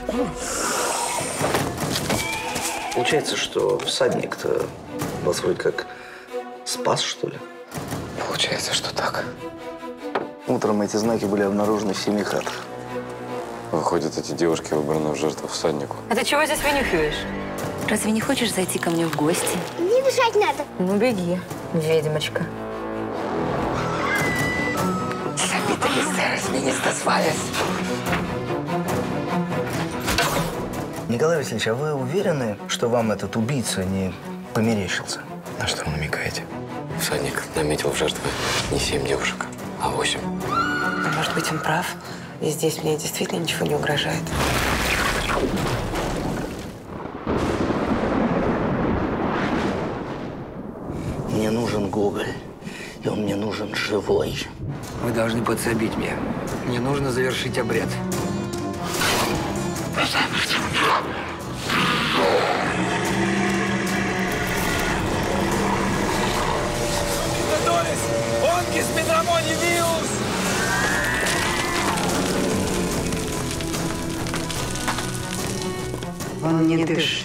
Получается, что всадник-то вас вроде как спас, что ли? Получается, что так. Утром эти знаки были обнаружены в 7 хатах. Выходят, эти девушки выбраны в жертву всаднику. А ты чего здесь вынюхиваешь? Разве не хочешь зайти ко мне в гости? Не бежать надо. Ну, беги, ведьмочка. Николай Васильевич, а вы уверены, что вам этот убийца не померещился? На что вы намекаете? Всадник наметил в жертвы не 7 девушек, а 8. Может быть, он прав. И здесь мне действительно ничего не угрожает. Мне нужен Гоголь, и он мне нужен живой. Вы должны подсобить мне. Мне нужно завершить обряд. Он не дышит.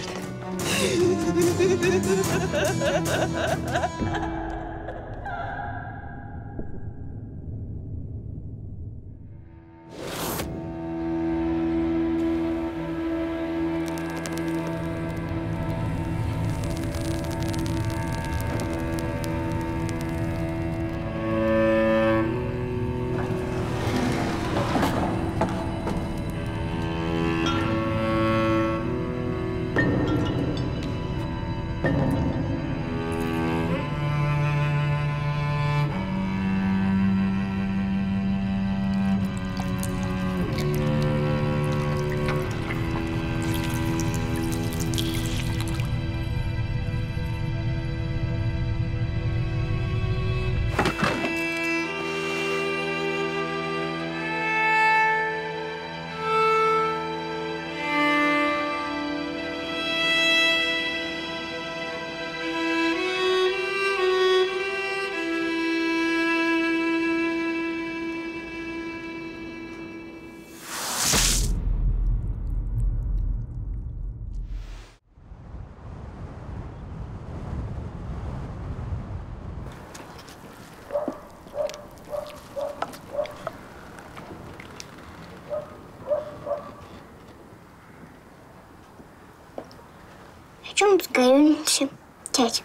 О чем разговариваемся, дядя?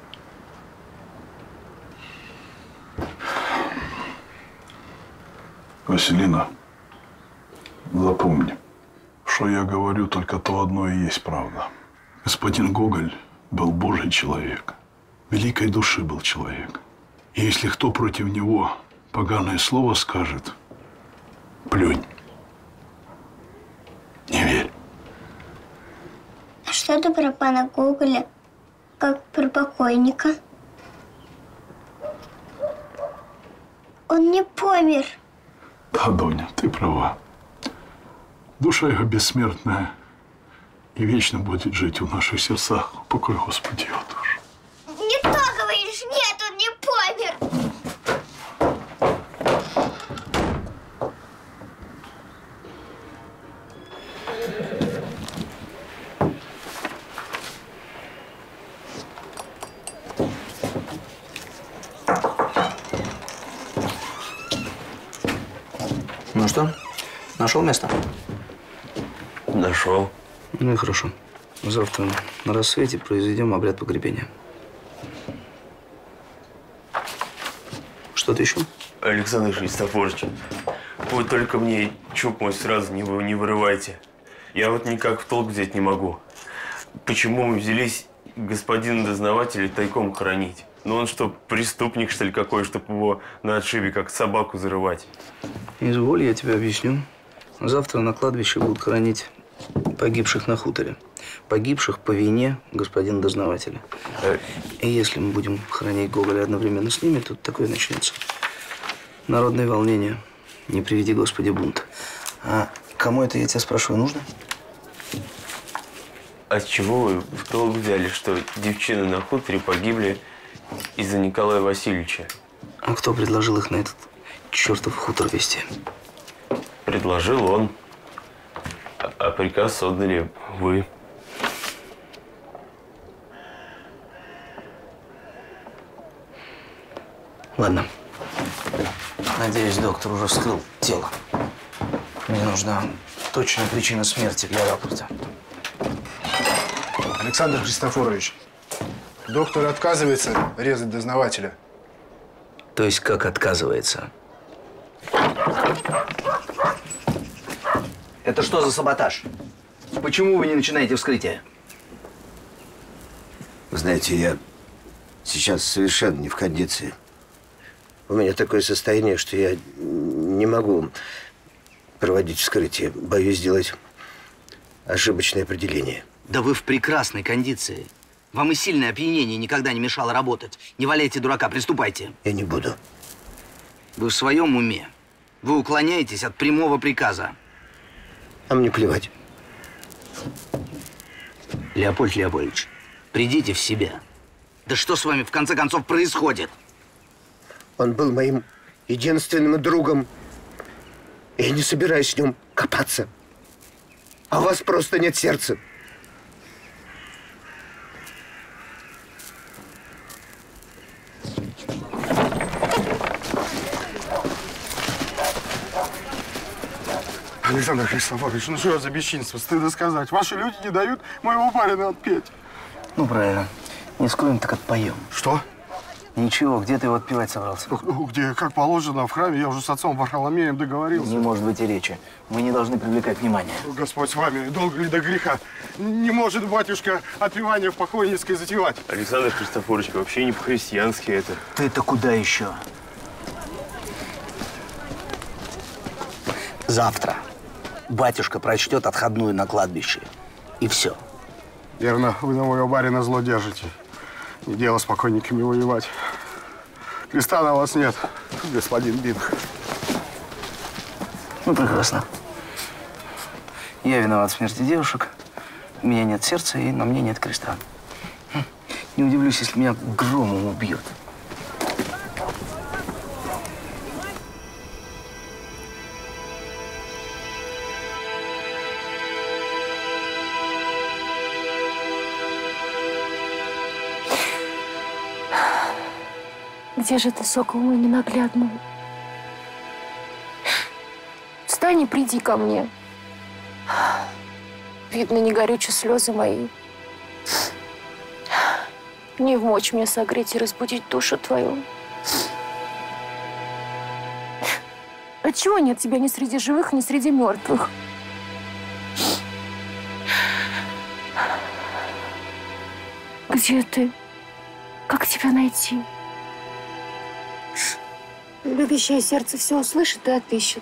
Василина, запомни, что я говорю, только то одно и есть правда. Господин Гоголь был Божий человек, великой души был человек. И если кто против него поганое слово скажет, плюнь. Не верь. А что ты про пана Гоголя, как про покойника? Он не помер. Да, Доня, ты права. Душа его бессмертная и вечно будет жить в наших сердцах. Упокой, Господи, его душу. Не то говоришь, нет, он не помер. Ну что, нашел место? Нашел. Ну и хорошо. Завтра на рассвете произведем обряд погребения. Что-то еще? Александр Христофорович, вы только мне чуб мой сразу не вырывайте. Я вот никак в толк взять не могу. Почему мы взялись господина дознавателя тайком хоронить? Ну он что, преступник, что ли, какой, чтобы его на отшибе как собаку зарывать? Изволь, я тебе объясню. Завтра на кладбище будут хоронить погибших на хуторе. Погибших по вине господина дознавателя. И если мы будем хоронить Гоголя одновременно с ними, то такое начнется. Народное волнение. Не приведи, Господи, бунт. А кому это, я тебя спрашиваю, нужно? А с чего вы в толк взяли, что девчины на хуторе погибли из-за Николая Васильевича? А кто предложил их на этот чертов хутор везти? Предложил он. А приказ отдали вы. Ладно. Надеюсь, доктор уже вскрыл тело. Мне нужна точная причина смерти для рапорта. Александр Христофорович, доктор отказывается резать дознавателя. То есть как отказывается? Это что за саботаж? Почему вы не начинаете вскрытие? Вы знаете, я сейчас совершенно не в кондиции. У меня такое состояние, что я не могу проводить вскрытие. Боюсь сделать ошибочное определение. Да вы в прекрасной кондиции. Вам и сильное опьянение никогда не мешало работать. Не валяйте дурака, приступайте. Я не буду. Вы в своем уме? Вы уклоняетесь от прямого приказа. А мне плевать. Леопольд Леопольдович, придите в себя. Да что с вами в конце концов происходит? Он был моим единственным другом. Я не собираюсь с ним копаться. А у вас просто нет сердца. Александр Христофорович, ну что за бесчинство? Стыдно сказать. Ваши люди не дают моего барина отпеть. Ну, правильно. Не скроем, так отпоем. Что? Ничего, где ты его отпевать собрался? Ну, где, как положено, в храме. Я уже с отцом Варфоломеем договорился. Не может быть и речи. Вы не должны привлекать внимание. Господь с вами, долго ли до греха? Не может батюшка отпевание в покойницкой затевать. Александр Христофорович, вообще не по-христиански это. Ты-то куда еще? Завтра батюшка прочтет отходную на кладбище. И все. Верно, вы на моего барина зло держите. Не дело с покойниками воевать. Креста на вас нет, господин Бинг. Ну, прекрасно. Я виноват в смерти девушек. У меня нет сердца, и на мне нет креста. Не удивлюсь, если меня громом убьют. Где же ты, сокол мой ненаглядный? Встань и приди ко мне. Видно, не горючи слезы мои. Не вмочь мне согреть и разбудить душу твою. Отчего нет тебя ни среди живых, ни среди мертвых? Где ты? Как тебя найти? Любящее сердце все услышит и отыщет.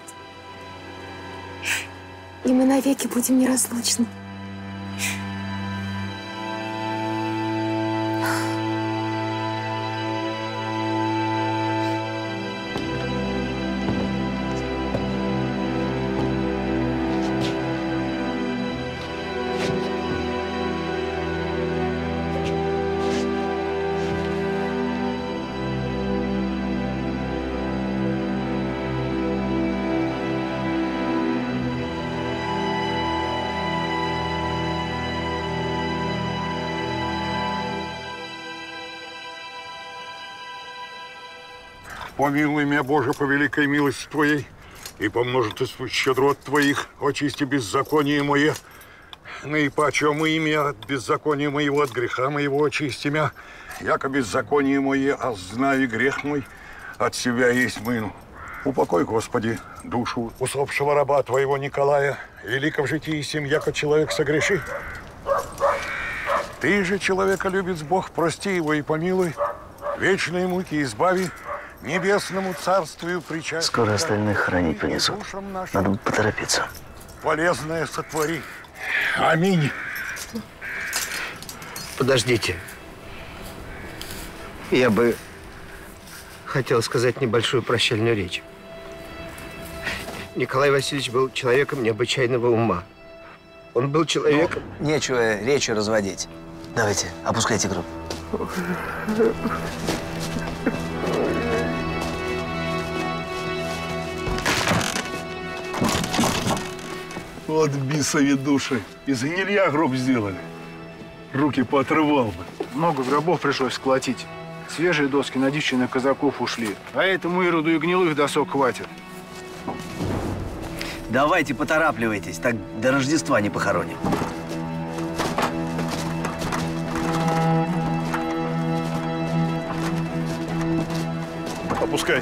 И мы навеки будем неразлучны. Помилуй меня, Боже, по великой милости Твоей, и по множеству щедрот Твоих, очисти беззаконие мое. Наипаче омый меня от беззакония моего, от греха моего очисти меня, яко беззаконие мое, а знаю грех мой, от себя есть мыну. Упокой, Господи, душу усопшего раба Твоего Николая, велико в житии сим, яко человек согреши. Ты же человека любит Бог, прости его и помилуй, вечные муки избави, небесному царствию причастия. Скоро остальных хранить принесут. Надо поторопиться. Полезное сотвори. Аминь. Подождите. Я бы хотел сказать небольшую прощальную речь. Николай Васильевич был человеком необычайного ума. Он был человеком... Нечего речи разводить. Давайте, опускайте гроб. Вот бисови души. Из гнилья гроб сделали. Руки поотрывал бы. Много гробов пришлось сколотить. Свежие доски на дичи казаков ушли. А этому Ироду и гнилых досок хватит. Давайте поторапливайтесь, так до Рождества не похороним. Опускай.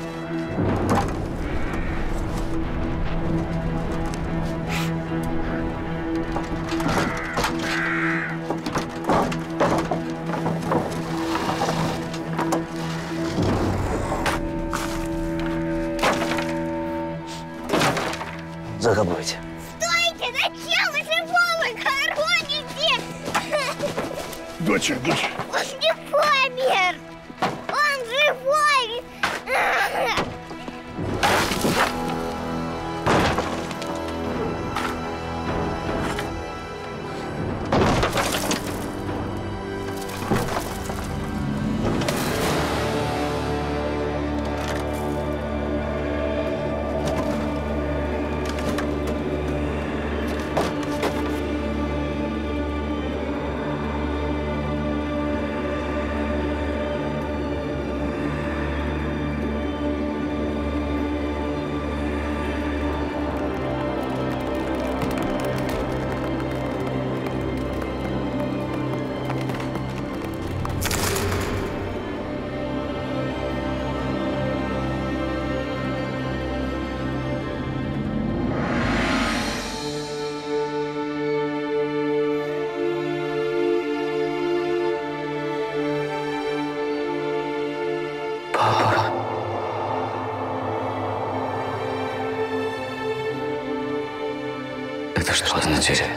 Закапывайте. Стойте! Зачем вы живого хороните? Доча. Он не помер! Он живой! Это что означает?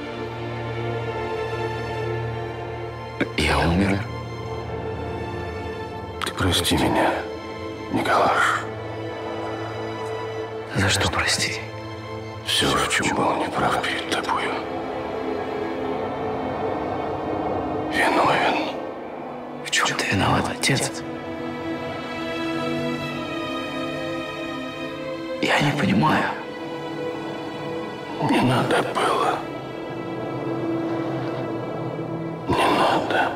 Я умер? Ты прости меня, Николаш. За что прости? Все, в чем был неправ перед тобою. Виновен. В чем ты виноват, отец? Я не понимаю. Не надо было. Не надо.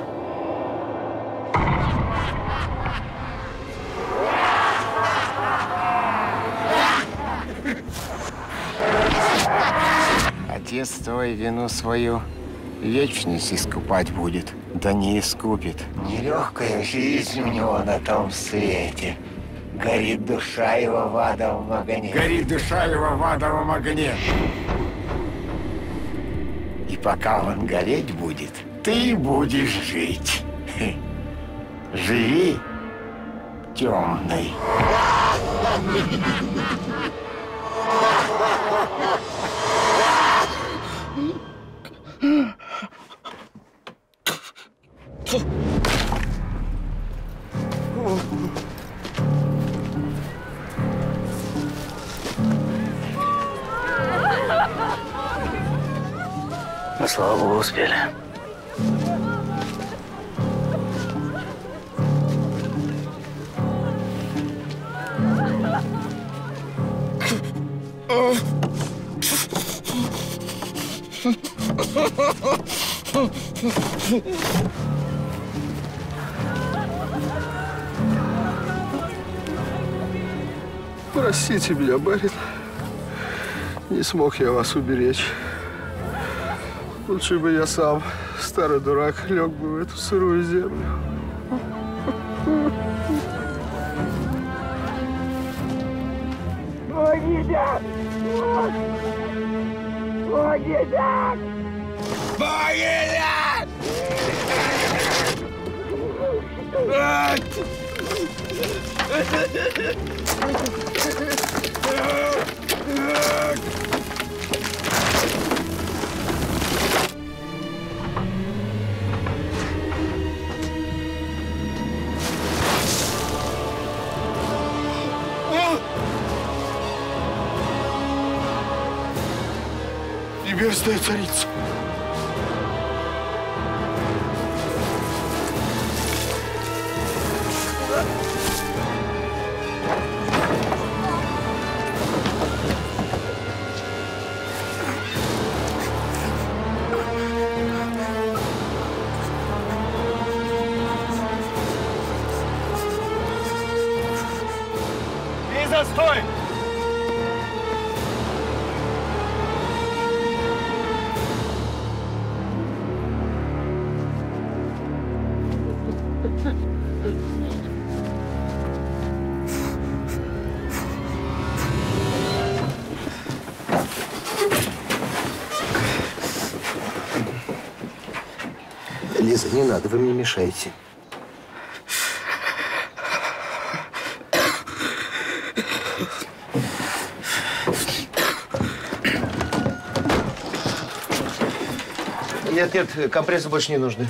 Отец твой вину свою вечность искупать будет, да не искупит. Нелегкая жизнь у него на том свете. Горит душа его в адовом огне. Горит душа его в адовом огне. И пока он гореть будет, ты будешь жить. Живи, темный. Ну, слава богу, успели. Простите меня, барин. Не смог я вас уберечь. Лучше бы я сам, старый дурак, лег бы в эту сырую землю. Богиня! Богиня! Богиня! Небесная царица. Лиза, стой! Лиза, не надо, вы мне мешаете. Нет, нет, компрессы больше не нужны.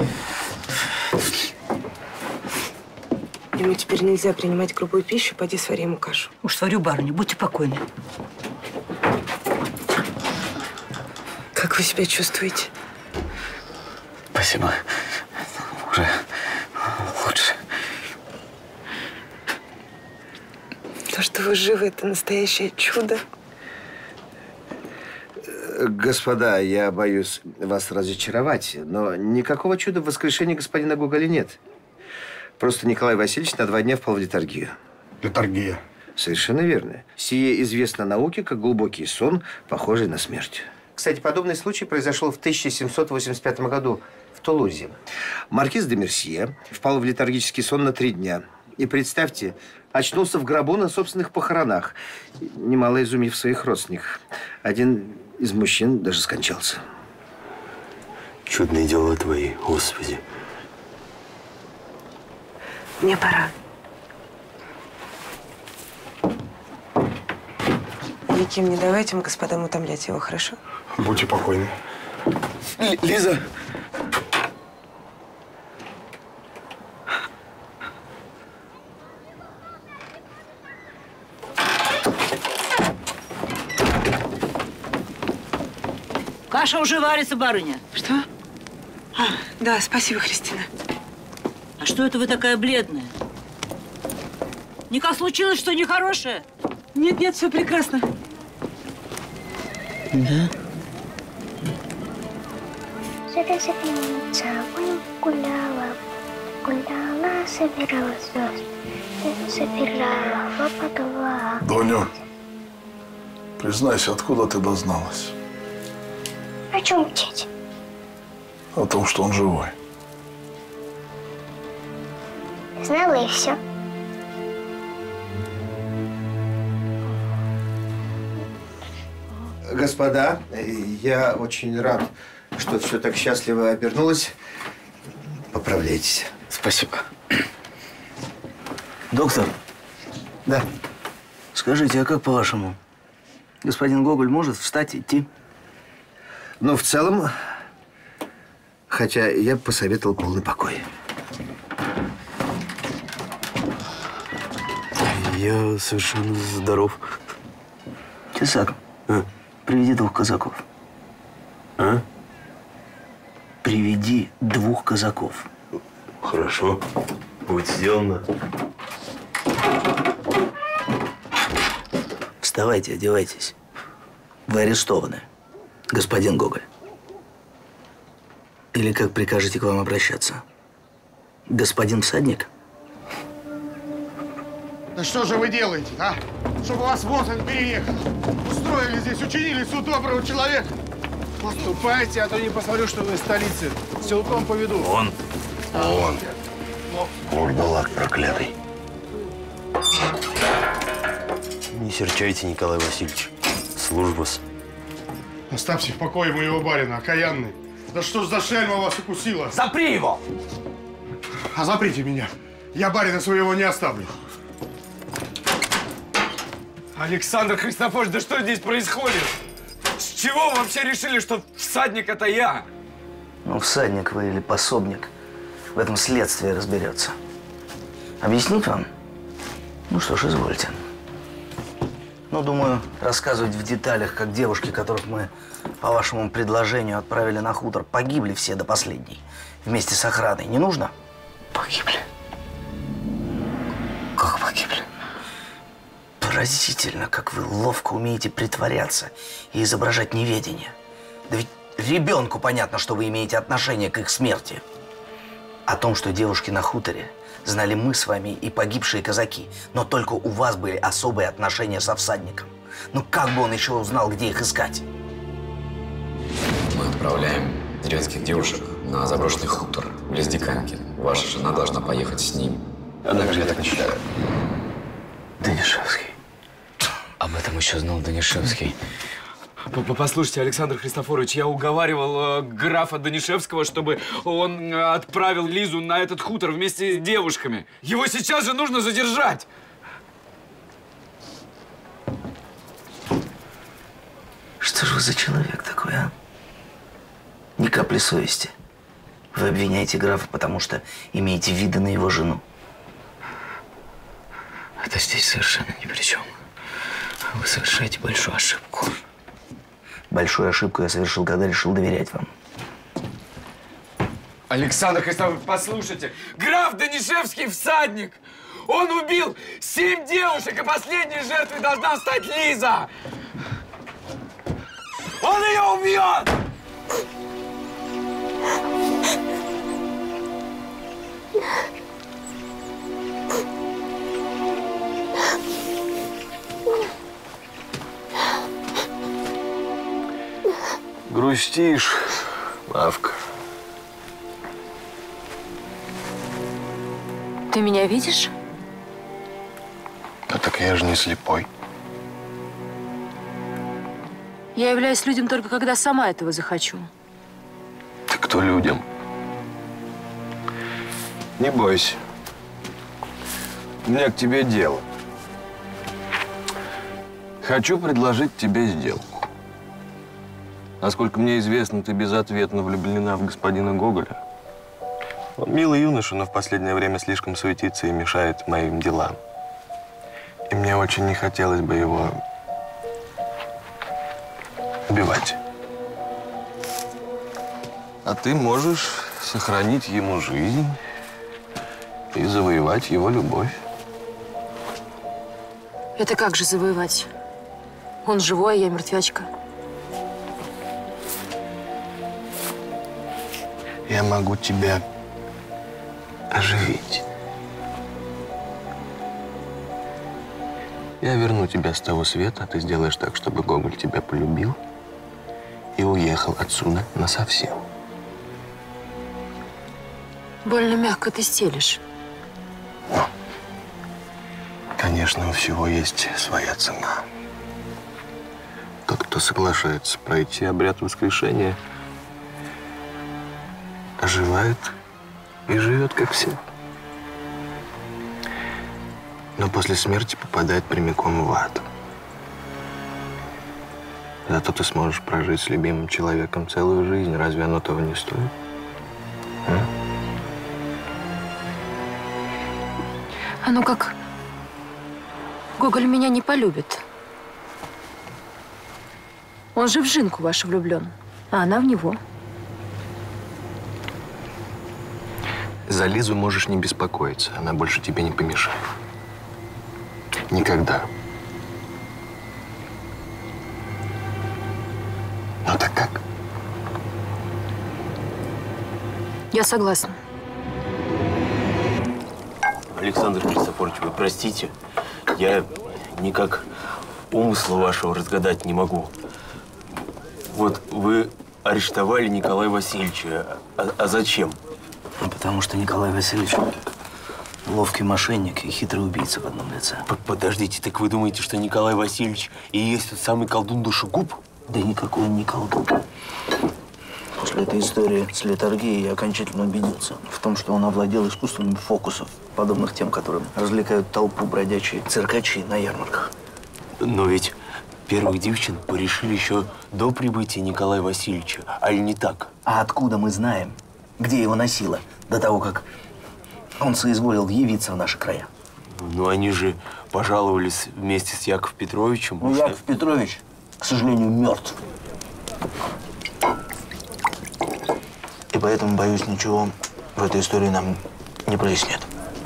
Ему теперь нельзя принимать грубую пищу, поди свари ему кашу. Уж сварю, барыня, будьте покойны. Как вы себя чувствуете? Спасибо. Уже лучше. То, что вы живы, это настоящее чудо. Господа, я боюсь вас разочаровать, но никакого чуда в воскрешении господина Гоголя нет. Просто Николай Васильевич на 2 дня впал в летаргию. Летаргия? Совершенно верно. Сие известно науке как глубокий сон, похожий на смерть. Кстати, подобный случай произошел в 1785 году в Тулузе. Маркиз де Мерсье впал в летаргический сон на 3 дня. И представьте, очнулся в гробу на собственных похоронах, немало изумив своих родственников. Один из мужчин даже скончался. Чудные дела твои, Господи. Мне пора. Никем не давайте, господам, утомлять его, хорошо? Будьте покойны. Лиза! Каша уже варится, барыня. Что? А, да, спасибо, Христина. А что это вы такая бледная? Никак случилось, что нехорошее? Нет, нет, все прекрасно. Да? Собиралась звезд. Собирала, попадала. Доню, признайся, откуда ты дозналась? О чем, дядя? О том, что он живой. Знала и все. Господа, я очень рад, что все так счастливо обернулось. Поправляйтесь. Спасибо. Доктор. Да. Скажите, а как по-вашему? Господин Гоголь может встать, идти? Ну, в целом, хотя я бы посоветовал полный покой. Я совершенно здоров. Тесак, приведи 2 казаков. А? Приведи 2 казаков. Хорошо. Будет сделано. Вставайте, одевайтесь. Вы арестованы, господин Гоголь. Или как прикажете к вам обращаться? Господин всадник? Да что же вы делаете, а? Чтобы вас вот он переехал. Устроили здесь, учинили суд доброго человека. Поступайте, а то не посмотрю, что вы из столицы. Силком поведу. Он. Вурдалак проклятый. Не серчайте, Николай Васильевич. Служба-с. Оставьте в покое моего барина, окаянный. Да что ж за шельма вас укусила? Запри его! А заприте меня. Я барина своего не оставлю. Александр Христофорович, да что здесь происходит? С чего вы вообще решили, что всадник это я? Ну, всадник вы или пособник, в этом следствие разберется. Объяснить вам? Ну что ж, извольте. Ну, думаю, рассказывать в деталях, как девушки, которых мы по вашему предложению отправили на хутор, погибли все до последней, вместе с охраной, не нужно? Погибли. Как погибли? Поразительно, как вы ловко умеете притворяться и изображать неведение. Да ведь ребенку понятно, что вы имеете отношение к их смерти. О том, что девушки на хуторе, знали мы с вами и погибшие казаки. Но только у вас были особые отношения со всадником. Ну как бы он еще узнал, где их искать? Мы отправляем деревенских девушек на заброшенный хутор близ Диканьки. Ваша жена должна поехать с ним. Однако же я так не считаю. Данишевский. Об этом еще знал Данишевский. Послушайте, Александр Христофорович, я уговаривал графа Данишевского, чтобы он отправил Лизу на этот хутор вместе с девушками. Его сейчас же нужно задержать. Что же вы за человек такой, а? Ни капли совести. Вы обвиняете графа, потому что имеете виды на его жену. Это здесь совершенно ни при чем. Вы совершаете большую ошибку. Большую ошибку я совершил, когда решил доверять вам. Александр Христофорович, послушайте. Граф Данишевский всадник. Он убил 7 девушек, и последней жертвой должна стать Лиза. Он ее убьет! Грустишь, Мавка. Ты меня видишь? А так я же не слепой. Я являюсь людям только когда сама этого захочу. Ты кто людям? Не бойся. У меня к тебе дело. Хочу предложить тебе сделку. Насколько мне известно, ты безответно влюблена в господина Гоголя. Он милый юноша, но в последнее время слишком суетится и мешает моим делам. И мне очень не хотелось бы его убивать. А ты можешь сохранить ему жизнь и завоевать его любовь. Это как же завоевать? Он живой, а я мертвячка. Я могу тебя оживить. Я верну тебя с того света, а ты сделаешь так, чтобы Гоголь тебя полюбил и уехал отсюда насовсем. Больно мягко ты стелишь. Конечно, у всего есть своя цена. Тот, кто соглашается пройти обряд воскрешения, оживает и живет, как все. Но после смерти попадает прямиком в ад. Зато ты сможешь прожить с любимым человеком целую жизнь. Разве оно того не стоит? А ну как? Гоголь меня не полюбит. Он же в Жинку вашу влюблен, а она в него. За Лизу можешь не беспокоиться. Она больше тебе не помешает. Никогда. Ну так как? Я согласна. Александр Христофорович, вы простите, я никак умысла вашего разгадать не могу. Вот вы арестовали Николая Васильевича, а зачем? Ну, потому что Николай Васильевич ловкий мошенник и хитрый убийца в одном лице. Подождите, так вы думаете, что Николай Васильевич и есть тот самый колдун-душегуб? Да никакой он не колдун. После этой истории с литургией я окончательно убедился в том, что он овладел искусством фокусов, подобных тем, которым развлекают толпу бродячие циркачи на ярмарках. Но ведь первых девчин порешили еще до прибытия Николая Васильевича, али не так? А откуда мы знаем, где его носило, до того, как он соизволил явиться в наши края? Ну, они же пожаловались вместе с Яковом Петровичем. Ну, Яков Петрович, к сожалению, мертв. И поэтому, боюсь, ничего в этой истории нам не прояснят.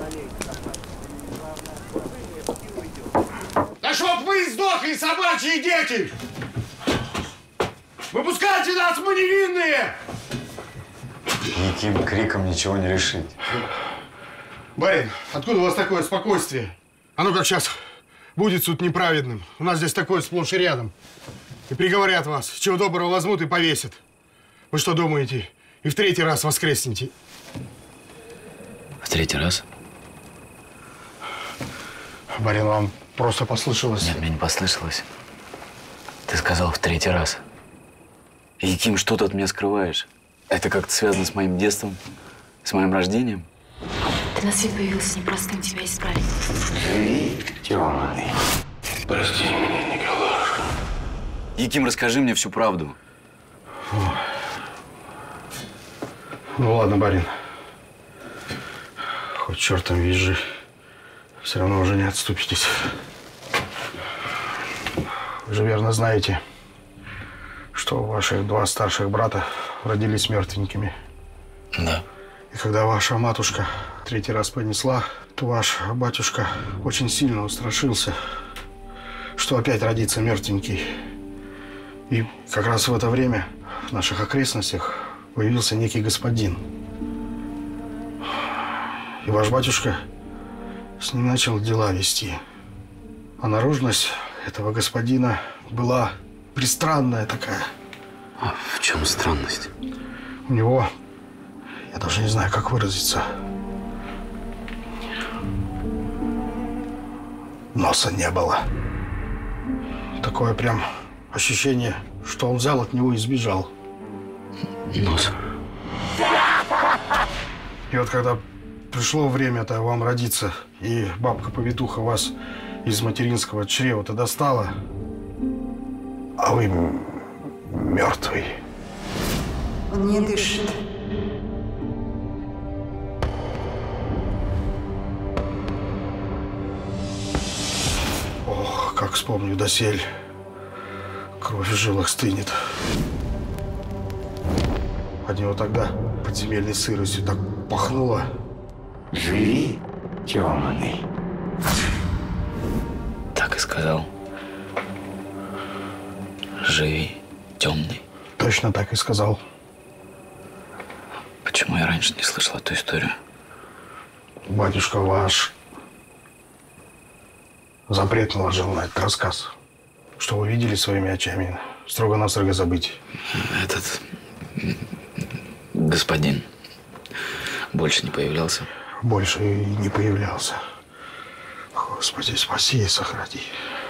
Да чтоб вы сдохли, собачьи дети! Выпускайте нас, мы невинные! Никаким криком ничего не решить. Барин, откуда у вас такое спокойствие? А ну как сейчас будет суд неправедным. У нас здесь такое сплошь и рядом. И приговорят вас. Чего доброго возьмут и повесят. Вы что думаете? И в третий раз воскреснете. В третий раз? Барин, вам просто послышалось. Нет, мне не послышалось. Ты сказал в третий раз. Яким, что ты от меня скрываешь? Это как-то связано с моим детством? С моим рождением? Ты на свет появился непростым, тебя исправить. Живи, темный. Прости меня, Николаша. Яким, расскажи мне всю правду. Ну ладно, барин. Хоть чертом визжи. Все равно уже не отступитесь. Вы же верно знаете, что ваших два старших брата родились мертвенькими. Да. И когда ваша матушка третий раз понесла, то ваш батюшка очень сильно устрашился, что опять родится мертвенький. И как раз в это время в наших окрестностях появился некий господин. И ваш батюшка с ним начал дела вести. А наружность этого господина была пристранная такая. А в чем странность? У него, я даже не знаю, как выразиться, носа не было. Такое прям ощущение, что он взял от него и сбежал. Нос. И вот когда пришло время-то вам родиться, и бабка-повитуха вас из материнского чрева-то достала, а вы мертвый. Он не дышит. Ох, как вспомню досель, кровь в жилах стынет. От него тогда подземельной сыростью так пахнуло. Живи, темный. Так и сказал. Живи, темный. Точно так и сказал. Почему я раньше не слышал эту историю? Батюшка ваш запрет наложил на этот рассказ. Что вы видели своими очами, строго-настрого забыть. Этот господин больше не появлялся? Больше и не появлялся. Господи, спаси и сохрани.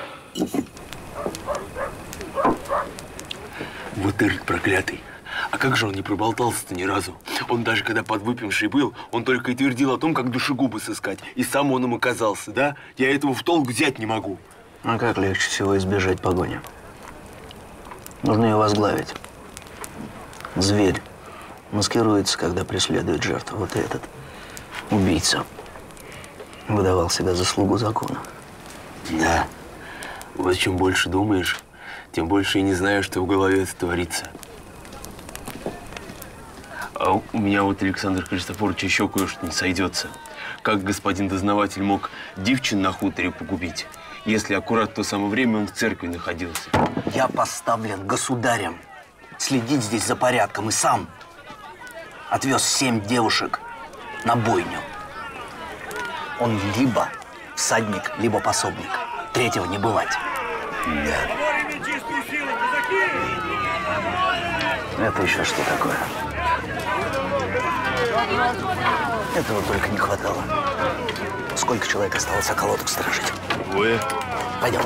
Вот Эрик проклятый. А как же он не проболтался-то ни разу? Он даже когда подвыпивший был, он только и твердил о том, как душегубы сыскать. И сам он им оказался, да? Я этого в толк взять не могу. А как легче всего избежать погони? Нужно ее возглавить. Зверь маскируется, когда преследует жертву. Вот этот убийца выдавал себя за слугу закона. Да. Вот чем больше думаешь, тем больше и не знаешь, что в голове это творится. А у меня вот, Александр Христофорович, еще кое-что не сойдется. Как господин дознаватель мог девчин на хуторе погубить, если аккурат в то самое время он в церкви находился? Я поставлен государем следить здесь за порядком и сам отвез 7 девушек на бойню. Он либо всадник, либо пособник. Третьего не бывать. Да. Это еще что такое? Этого только не хватало. Сколько человек осталось околоток сторожить? Двое. Пойдем.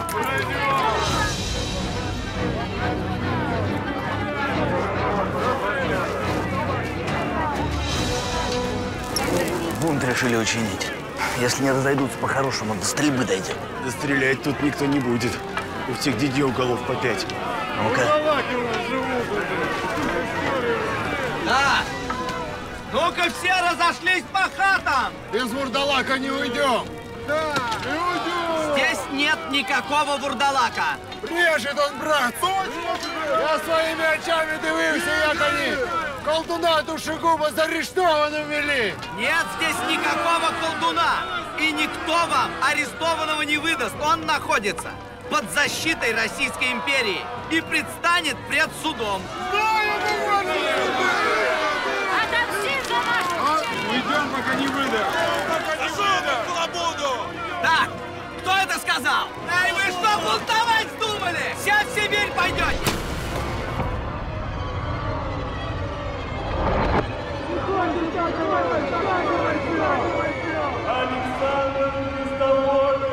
Бунт решили учинить. Если не разойдутся по-хорошему, до стрельбы дойдем. Да стрелять тут никто не будет. У всех дедей голов по 5. Ну-ка. Да! Ну-ка все разошлись по хатам! Без вурдалака не уйдем! Да, не уйдем! Здесь нет никакого вурдалака! Брешет он, брат! Я своими очами дивився, як они колдуна душегуба заарештованным вели! Нет здесь никакого колдуна! И никто вам арестованного не выдаст! Он находится под защитой Российской империи и предстанет пред судом! Отомстить! Ждем, пока не выдаст. Так, кто это сказал? Эй, вы что, бунтовать вздумали? Сейчас в Сибирь пойдете. Александр Христофорович!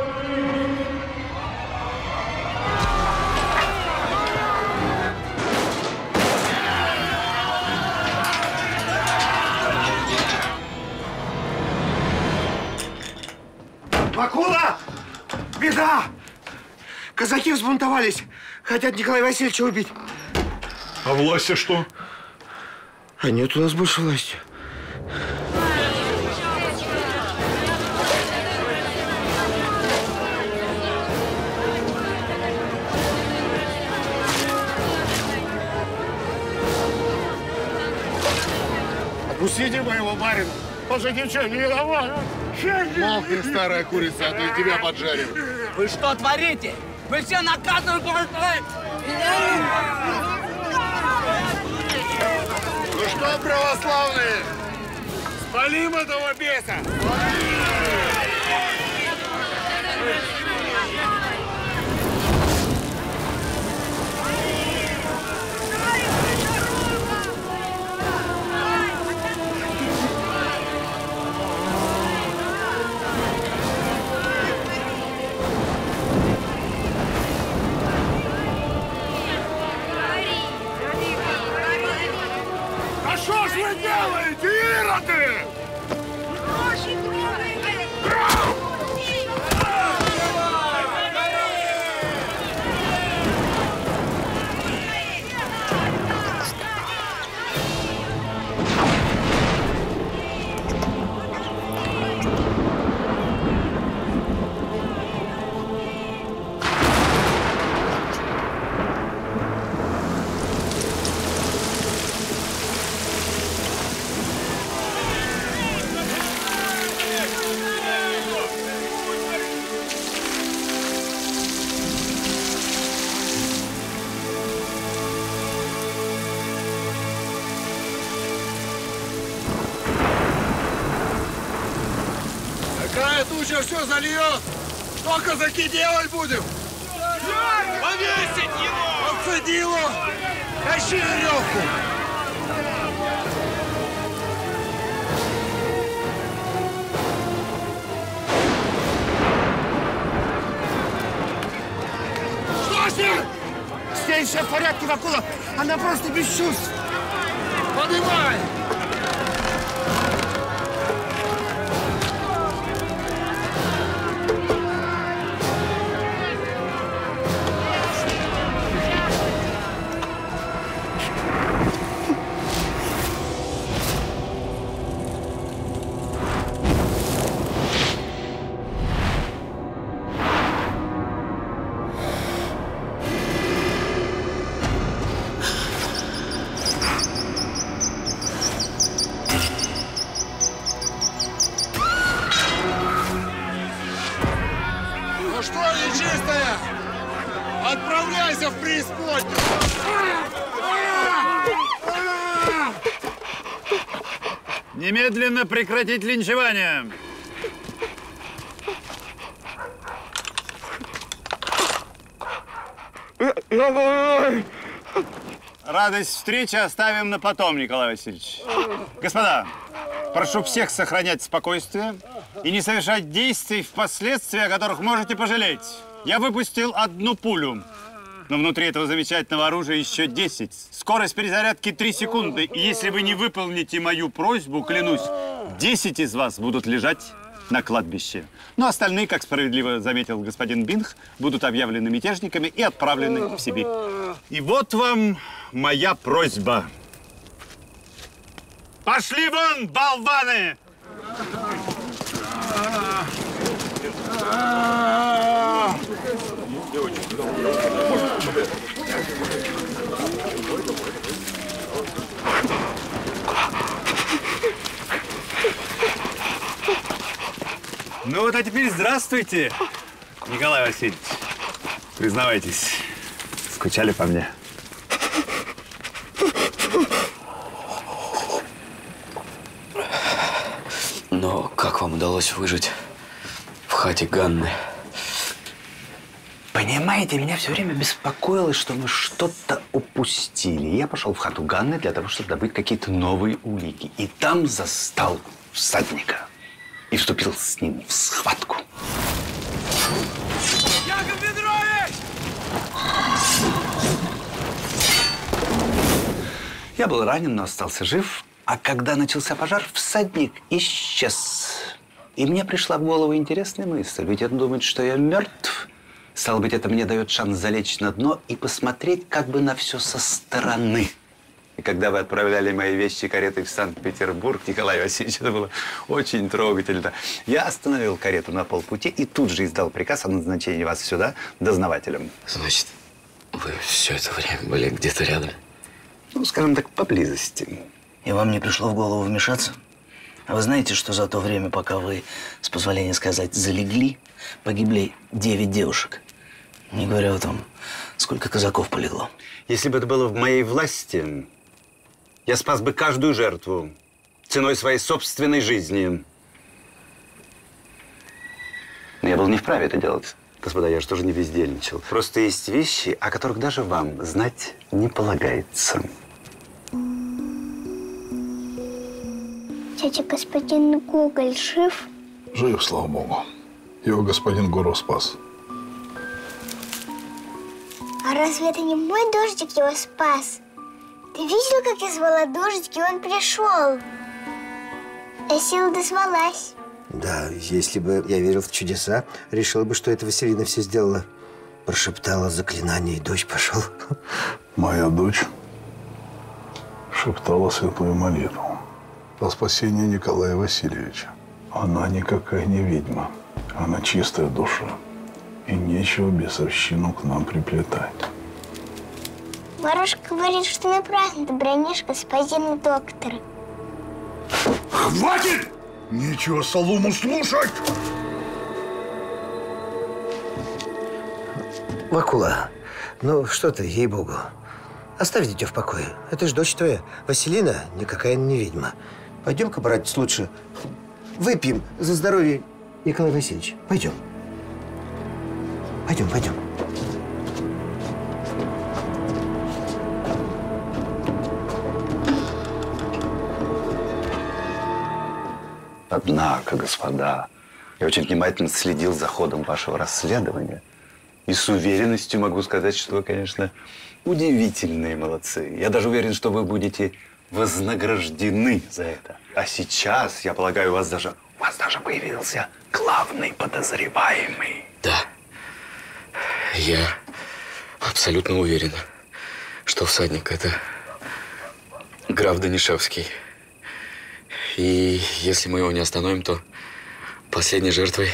Вакула! Беда! Казаки взбунтовались. Хотят Николая Васильевича убить. А власти что? А нет у нас больше власти. Отпустите моего барина. Он же ничего не виноват. Молкни, старая курица, а то и тебя поджарим. Вы что творите? Вы все наказаны. Ну что, православные, спалим этого беса! А что ж вы делаете, ироды? Такая туча все зальет! Что, казаки, делать будем? Повесить его! Подсадило! Тащи веревку! Что с ним? Здесь все в порядке, Вакула. Она просто без чувств. Поднимай! Ну что, нечистая, отправляйся в преисподнюю! Немедленно прекратить линчевание! Радость встречи оставим на потом, Николай Васильевич. Господа, прошу всех сохранять спокойствие и не совершать действий впоследствии, о которых можете пожалеть. Я выпустил 1 пулю, но внутри этого замечательного оружия еще 10. Скорость перезарядки 3 секунды. И если вы не выполните мою просьбу, клянусь, 10 из вас будут лежать на кладбище. Но остальные, как справедливо заметил господин Бинх, будут объявлены мятежниками и отправлены в Сибирь. И вот вам моя просьба. Пошли вон, болваны! Ну вот, а теперь здравствуйте, Николай Васильевич. Признавайтесь, скучали по мне? Но как вам удалось выжить в хате Ганны? Понимаете, меня все время беспокоило, что мы что-то упустили. Я пошел в хату Ганны для того, чтобы добыть какие-то новые улики. И там застал всадника. И вступил с ним в схватку. Яков Петрович! Я был ранен, но остался жив. А когда начался пожар, всадник исчез. И мне пришла в голову интересная мысль. Ведь он думает, что я мертв. Стало быть, это мне дает шанс залечь на дно и посмотреть как бы на все со стороны. И когда вы отправляли мои вещи каретой в Санкт-Петербург, Николай Васильевич, это было очень трогательно. Я остановил карету на полпути и тут же издал приказ о назначении вас сюда дознавателем. Значит, вы все это время были где-то рядом? Ну, скажем так, поблизости. И вам не пришло в голову вмешаться? А вы знаете, что за то время, пока вы, с позволения сказать, залегли, погибли 9 девушек? Не говоря о том, сколько казаков полегло. Если бы это было в моей власти, я спас бы каждую жертву ценой своей собственной жизни. Но я был не вправе это делать. Господа, я же тоже не бездельничал. Просто есть вещи, о которых даже вам знать не полагается. Тетя, господин Гоголь жив? Жив, слава богу. Его господин Гуров спас. А разве это не мой дождик его спас? Ты видел, как я звала дождик, и он пришел? Я сила дозвалась. Да, если бы я верил в чудеса, решил бы, что это Василина все сделала. Прошептала заклинание, и дождь пошел. Моя дочь шептала святую молитву о спасении Николая Васильевича. Она никакая не ведьма. Она чистая душа. И нечего бесовщину к нам приплетать. Варушка говорит, что напрасно ты бронишь господина доктора. Хватит! Нечего Солому слушать! Вакула, ну что ты, ей-богу. Оставь дитё в покое. Это ж дочь твоя. Василина никакая не ведьма. Пойдем-ка, братец, лучше выпьем за здоровье Николая Васильевича. Пойдем. Пойдем, пойдем. Однако, господа, я очень внимательно следил за ходом вашего расследования. И с уверенностью могу сказать, что вы, конечно, удивительные молодцы. Я даже уверен, что вы будете вознаграждены за это. А сейчас, я полагаю, у вас даже появился главный подозреваемый. Да. Я абсолютно уверен, что всадник – это граф Данишевский. И если мы его не остановим, то последней жертвой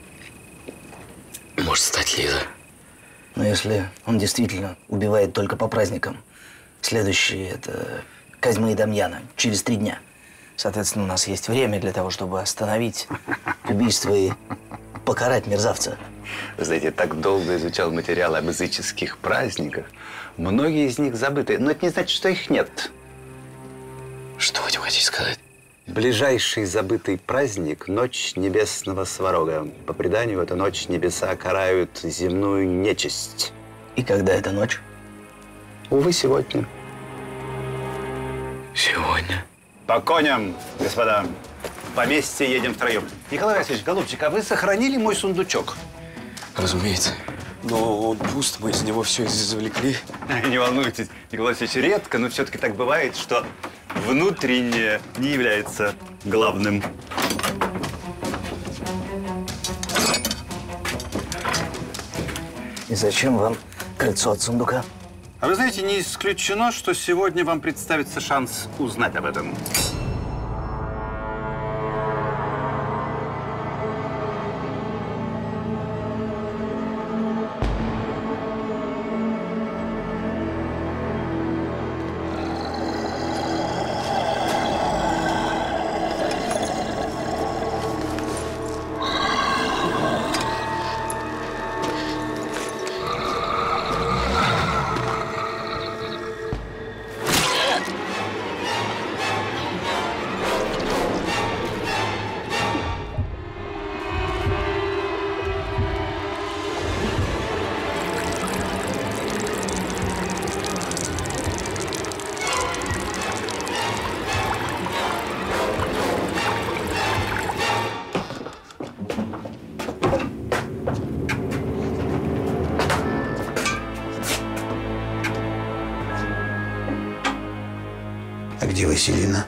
может стать Лиза. Но если он действительно убивает только по праздникам, следующий – это Козьмы и Дамьяна через 3 дня. Соответственно, у нас есть время для того, чтобы остановить убийство и покарать мерзавца. Вы знаете, я так долго изучал материалы об языческих праздниках. Многие из них забыты, но это не значит, что их нет. Что вы хотите сказать? Ближайший забытый праздник – Ночь Небесного Сварога. По преданию, в эту ночь небеса карают земную нечисть. И когда эта ночь? Увы, сегодня. Сегодня? По коням, господа. В поместье едем втроем. Николай Васильевич, голубчик, а вы сохранили мой сундучок? Разумеется. Но он пуст, мы из него все извлекли. Не волнуйтесь, Николай Васильевич, редко, но все-таки так бывает, что внутреннее не является главным. И зачем вам кольцо от сундука? А вы знаете, не исключено, что сегодня вам представится шанс узнать об этом. Где Василина?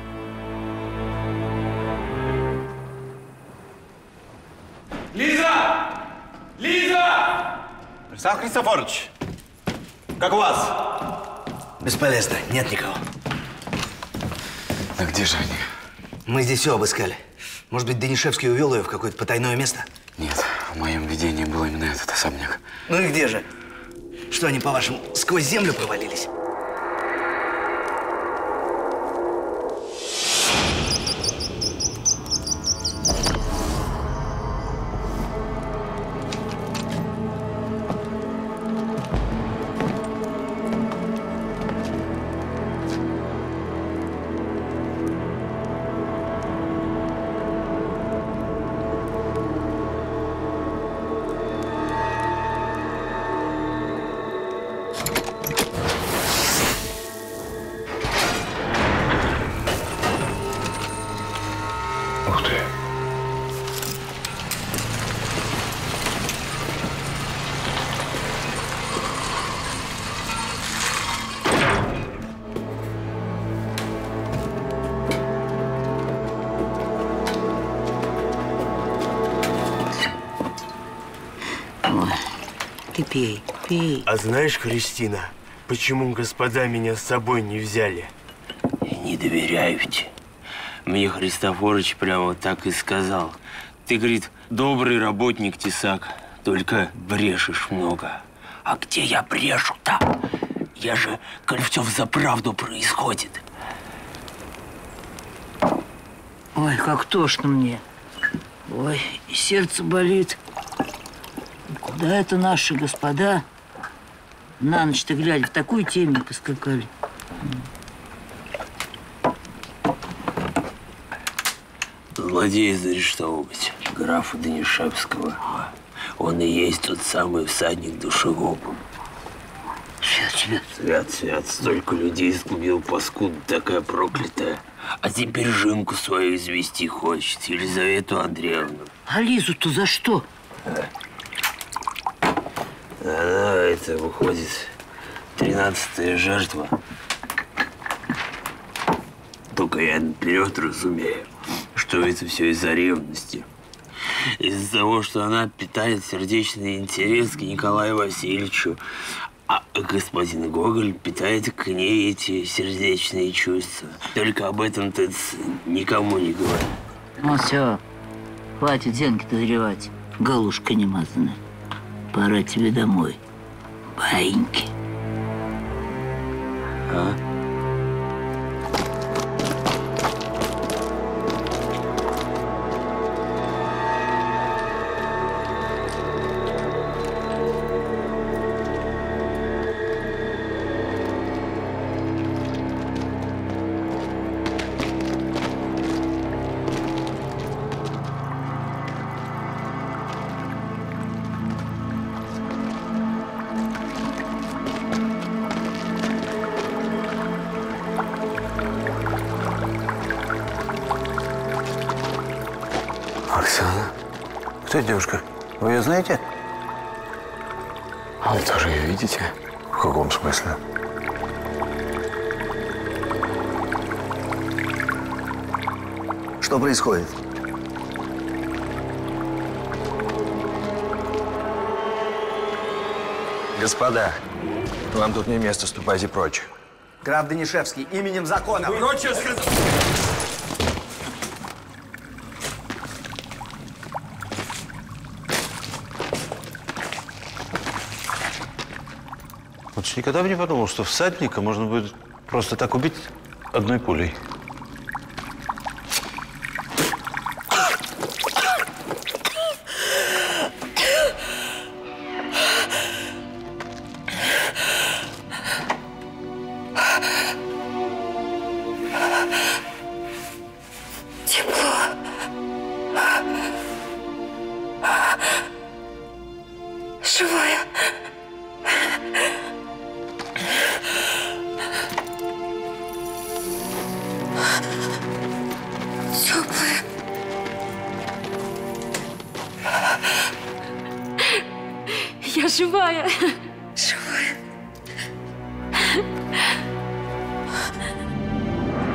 Лиза! Лиза! Александр Христофорович, как у вас? Бесполезно, нет никого. А где же они? Мы здесь все обыскали. Может быть, Данишевский увел ее в какое-то потайное место? Нет, в моем видении был именно этот особняк. Ну и где же? Что они, по-вашему, сквозь землю провалились? Ух ты. Ой, ты пей, пей. А знаешь, Кристина, почему господа меня с собой не взяли? Не доверяете. Мне Христофорович прямо так и сказал. Ты, говорит, добрый работник, тесак, только брешешь много. А где я брешу-то? Я же, коль все взаправду происходит. Ой, как тошно мне. Ой, и сердце болит. Куда это наши господа на ночь-то глядя в такую темень поскакали? Злодея заарештовывать графа Данишевского. Он и есть тот самый всадник душегуб. Свят, столько людей сгубил, паскуда такая проклятая. А теперь Жинку свою извести хочет, Елизавету Андреевну. А Лизу-то за что? Она, это выходит, 13-я жертва. Только я наперед разумею, что это все из-за ревности. Из-за того, что она питает сердечный интерес к Николаю Васильевичу, а господин Гоголь питает к ней эти сердечные чувства. Только об этом ты никому не говори. Ну все, хватит зенки дозревать, галушка немазанная. Пора тебе домой, баиньки. А? Оксана? Кто эта девушка? Вы ее знаете? А вы тоже ее видите? В каком смысле? Что происходит? Господа, вам тут не место, ступайте прочь. Граф Данишевский, именем закона. Прочь, я сказал! Вот никогда бы не подумал, что всадника можно будет просто так убить одной пулей. Тепло. Живая. Теплая. Я живая. Живая.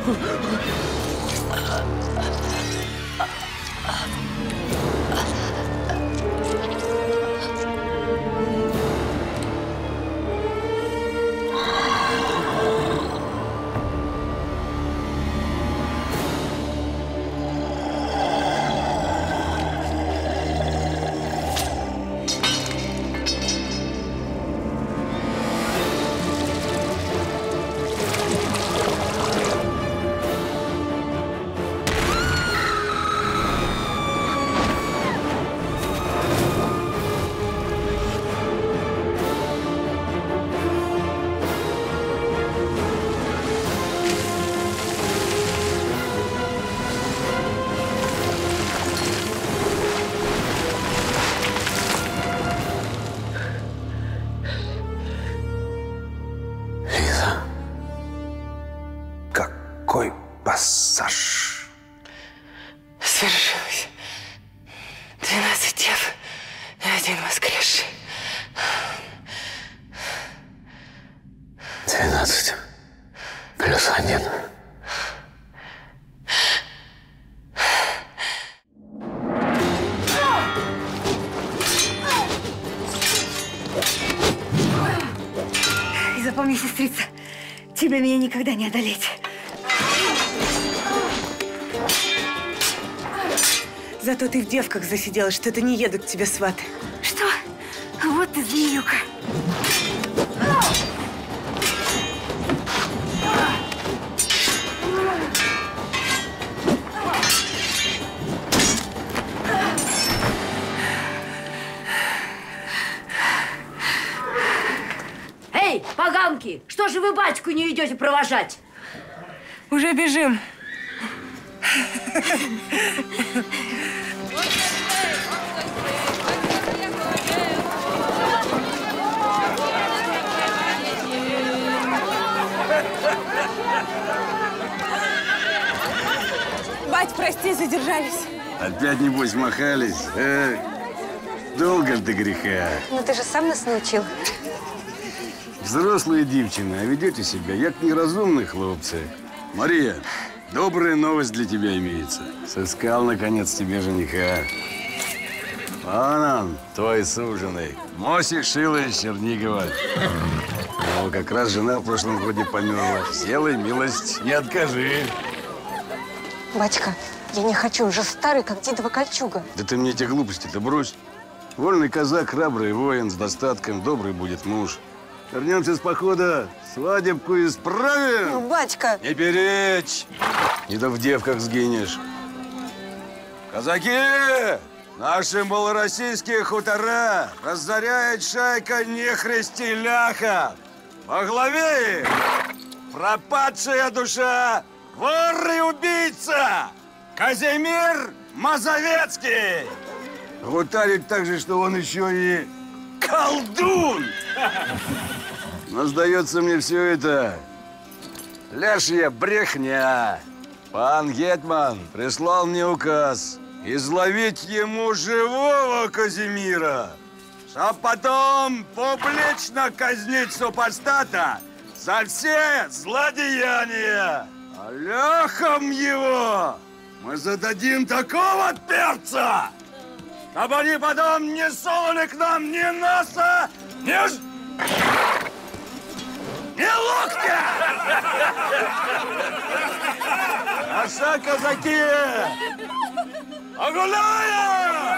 Пассаж. Свершилось. 12 дев и 1 воскресший. 12 плюс 1. И запомни, сестрица, тебе меня никогда не одолеть. Зато ты в девках засиделась, что-то не едут к тебе сваты. Что? Вот ты змеюка. Эй, поганки, что же вы батьку не идете провожать? Уже бежим. Бать, прости, задержались. Опять, небось, махались? Долго ж до греха. Ну ты же сам нас научил. Взрослые девчины, а ведете себя, як неразумные хлопцы. Мария, добрая новость для тебя имеется. Сыскал, наконец, тебе жениха. Вон он, твой суженый. Мосик Шила из Чернигова. Ну, как раз жена в прошлом годе померла. Сделай милость, не откажи. Батька, я не хочу, уже старый, как дедова кольчуга. Да ты мне эти глупости-то брось. Вольный казак, храбрый воин, с достатком, добрый будет муж. Вернемся с похода, свадебку исправим. Ну, батька! Не перечь! Не то в девках сгинешь. Казаки! Наши малороссийские хутора разоряет шайка нехристи ляха. Во главе их пропадшая душа, вор и убийца Казимир Мазовецкий. Гутарит так же, что он еще и колдун. Но сдается мне все это ляшья брехня. Пан Гетман прислал мне указ изловить ему живого Казимира, а потом публично казнить супостата за все злодеяния. А ляхам его мы зададим такого перца, чтобы они потом не сунули к нам ни носа, ни локтя! Наша казаки! Огуляем!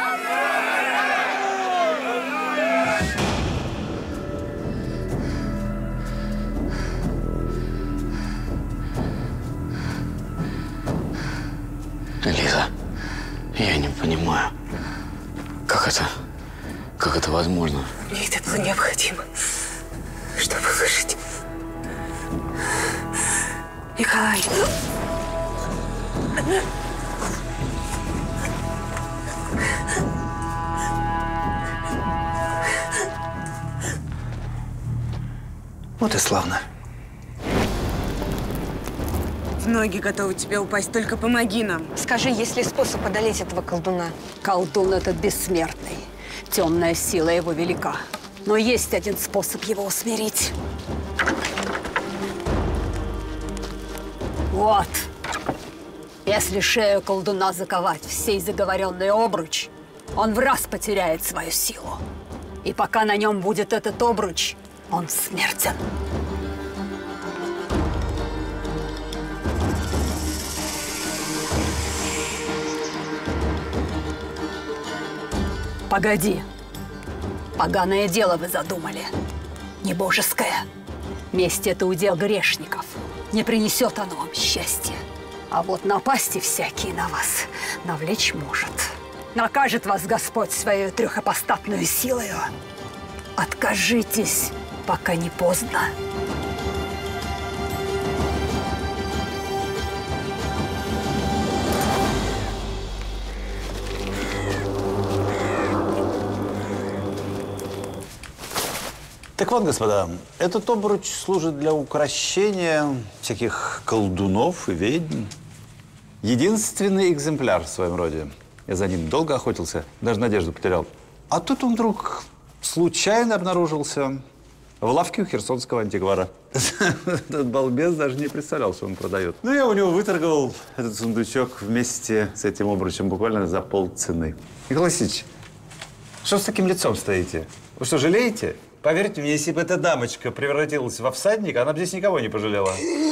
Лиза, я не понимаю, как это возможно? Мне это было необходимо, чтобы выжить. Николай. Вот и славно. В ноги готовы тебе упасть, только помоги нам. Скажи, есть ли способ одолеть этого колдуна? Колдун этот бессмертный. Темная сила его велика. Но есть один способ его усмирить. Вот. Если шею колдуна заковать в сей заговоренный обруч, он в раз потеряет свою силу. И пока на нем будет этот обруч, он смертен. Погоди. Поганое дело вы задумали. Не божеское. Месть – это удел грешников. Не принесет оно вам счастья. А вот напасти всякие на вас навлечь может. Накажет вас Господь своей трехапостатную силою. Откажитесь, пока не поздно. Так вот, господа, этот обруч служит для укрощения всяких колдунов и ведьм. Единственный экземпляр в своем роде. Я за ним долго охотился, даже надежду потерял. А тут он вдруг случайно обнаружился в лавке у херсонского антиквара. Этот балбес даже не представлял, что он продает. Ну, я у него выторговал этот сундучок вместе с этим обручем буквально за полцены. Николай Васильевич, что с таким лицом стоите? Вы что, жалеете? Поверьте мне, если бы эта дамочка превратилась во всадника, она бы здесь никого не пожалела.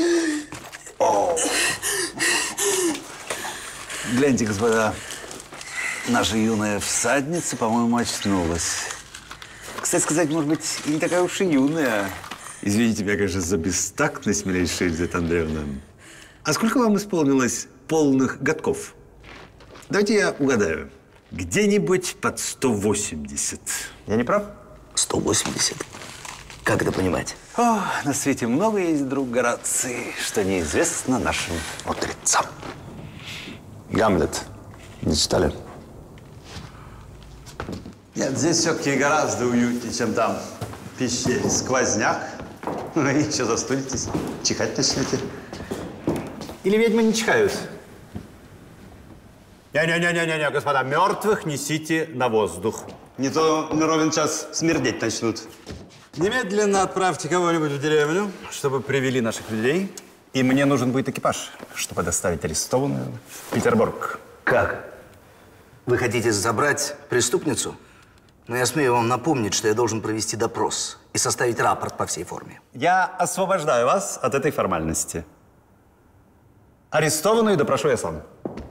Гляньте, господа, наша юная всадница, по-моему, очнулась. Кстати сказать, может быть, и не такая уж и юная. Извините меня, конечно, за бестактность, милейшая Елизавета Андреевна. А сколько вам исполнилось полных годков? Давайте я угадаю. Где-нибудь под 180. Я не прав? 180. Как это понимать? О, на свете много есть, друг Гораций, что неизвестно нашим мудрецам. Гамлет. Не читали? Нет, здесь все-таки гораздо уютнее, чем там. В пещере сквозняк. Ну и еще застудитесь, чихать начнете. Или ведьмы не чихают? Не-не-не, господа, мертвых несите на воздух. Не то на ровен час смердеть начнут. Немедленно отправьте кого-нибудь в деревню, чтобы привели наших людей. И мне нужен будет экипаж, чтобы доставить арестованную в Петербург. Как? Вы хотите забрать преступницу? Но я смею вам напомнить, что я должен провести допрос и составить рапорт по всей форме. Я освобождаю вас от этой формальности. Арестованную допрошу я сам.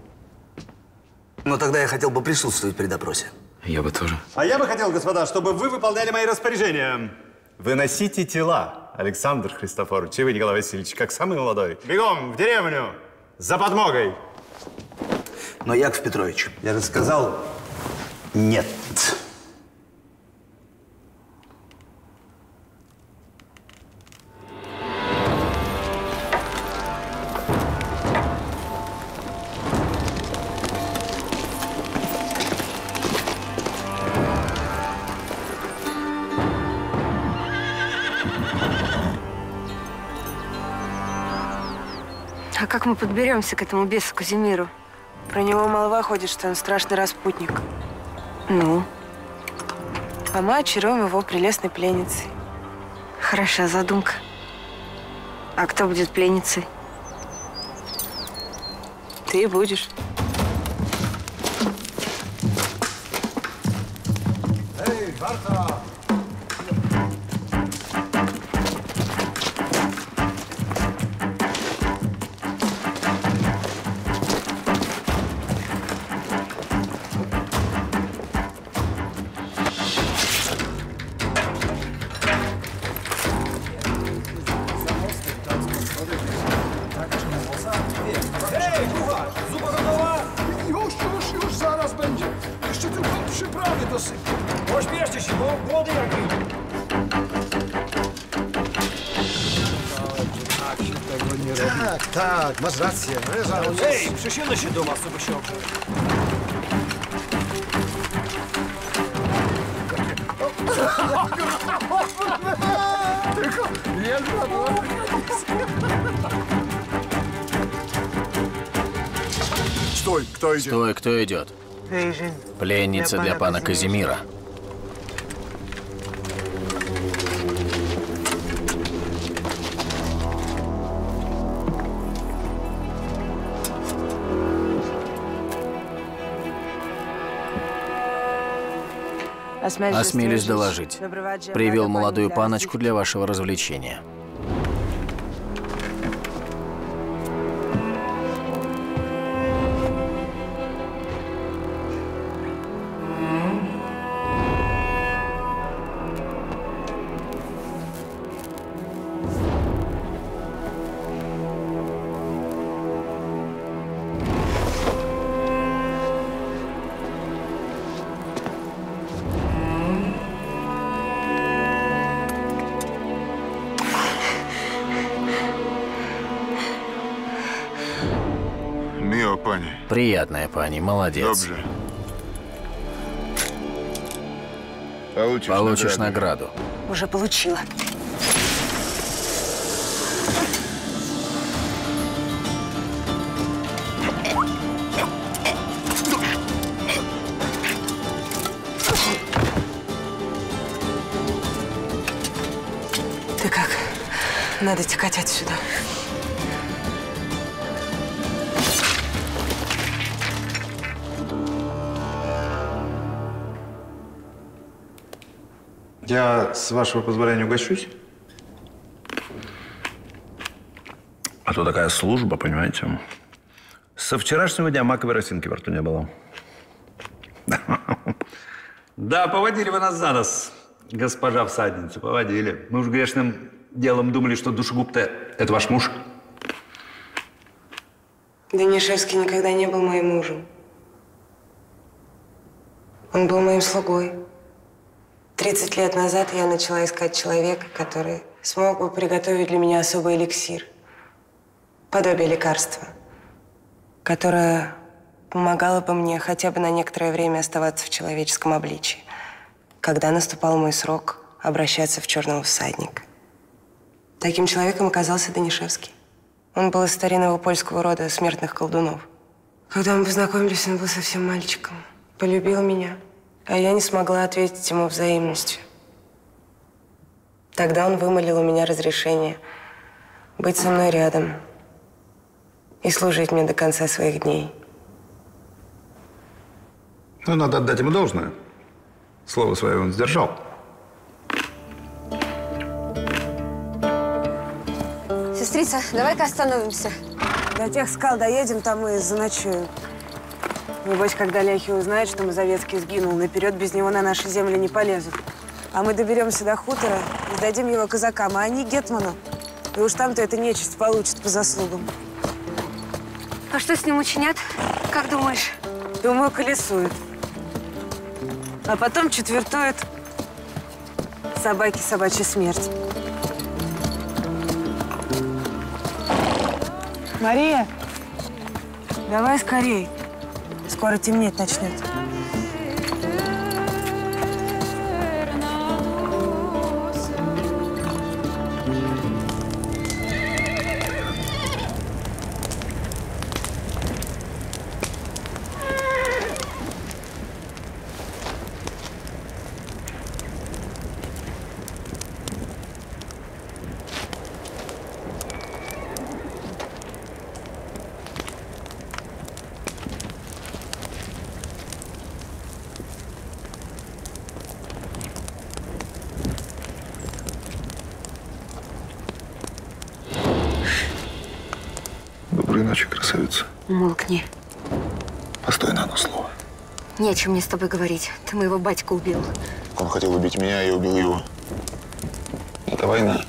Но тогда я хотел бы присутствовать при допросе. Я бы тоже. А я бы хотел, господа, чтобы вы выполняли мои распоряжения. Выносите тела, Александр Христофорович, и вы, Николай Васильевич, как самый молодой. Бегом в деревню за подмогой. Но, Яков Петрович… Я же сказал, нет. А как мы подберемся к этому бесу Казимиру? Про него молва ходит, что он страшный распутник. Ну? А мы очаруем его прелестной пленницей. Хороша задумка. А кто будет пленницей? Ты будешь. Эй, Марта! Już zaraz będzie. Jeszcze tylko przyprawy dosypię. Pośpieszcie się, bo głody jakieś. Tego nie robi. Tak, masz rację. Ej, przesiądę się do was, co by się okazał. Tylko jedna była. Стой, кто идет? Стой, кто идет? Пленница для пана Казимира. Осмелюсь доложить. Привел молодую паночку для вашего развлечения. Приятная пани, молодец. Добре. Получишь награду. Уже получила. Ты как? Надо текать отсюда. Я, с вашего позволения, угощусь. А то такая служба, понимаете. Со вчерашнего дня маковой росинки во рту не было. Да, поводили вы нас за нос, госпожа всадница, поводили. Мы уж грешным делом думали, что душегуб-то это ваш муж. Данишевский никогда не был моим мужем. Он был моим слугой. 30 лет назад я начала искать человека, который смог бы приготовить для меня особый эликсир. Подобие лекарства, которое помогало бы мне хотя бы на некоторое время оставаться в человеческом обличии. Когда наступал мой срок обращаться в черного всадника. Таким человеком оказался Данишевский. Он был из старинного польского рода смертных колдунов. Когда мы познакомились, он был совсем мальчиком. Полюбил меня. А я не смогла ответить ему взаимностью. Тогда он вымолил у меня разрешение быть со мной рядом и служить мне до конца своих дней. Ну, надо отдать ему должное. Слово свое он сдержал. Сестрица, давай-ка остановимся. До тех скал доедем, там мы заночуем. Небось, когда ляхи узнают, что Мазовецкий сгинул, наперед без него на наши земли не полезут. А мы доберемся до хутора и сдадим его казакам, а они гетману. И уж там-то эта нечисть получит по заслугам. А что с ним учинят? Как думаешь? Думаю, колесует. А потом четвертует собаки собачья смерть. Мария, давай скорей. Скоро темнеть начнет. Доброй ночи, красавица. Умолкни. Постой на одно слово. Не о чем мне с тобой говорить. Ты моего батька убил. Он хотел убить меня, я убил его. Это война.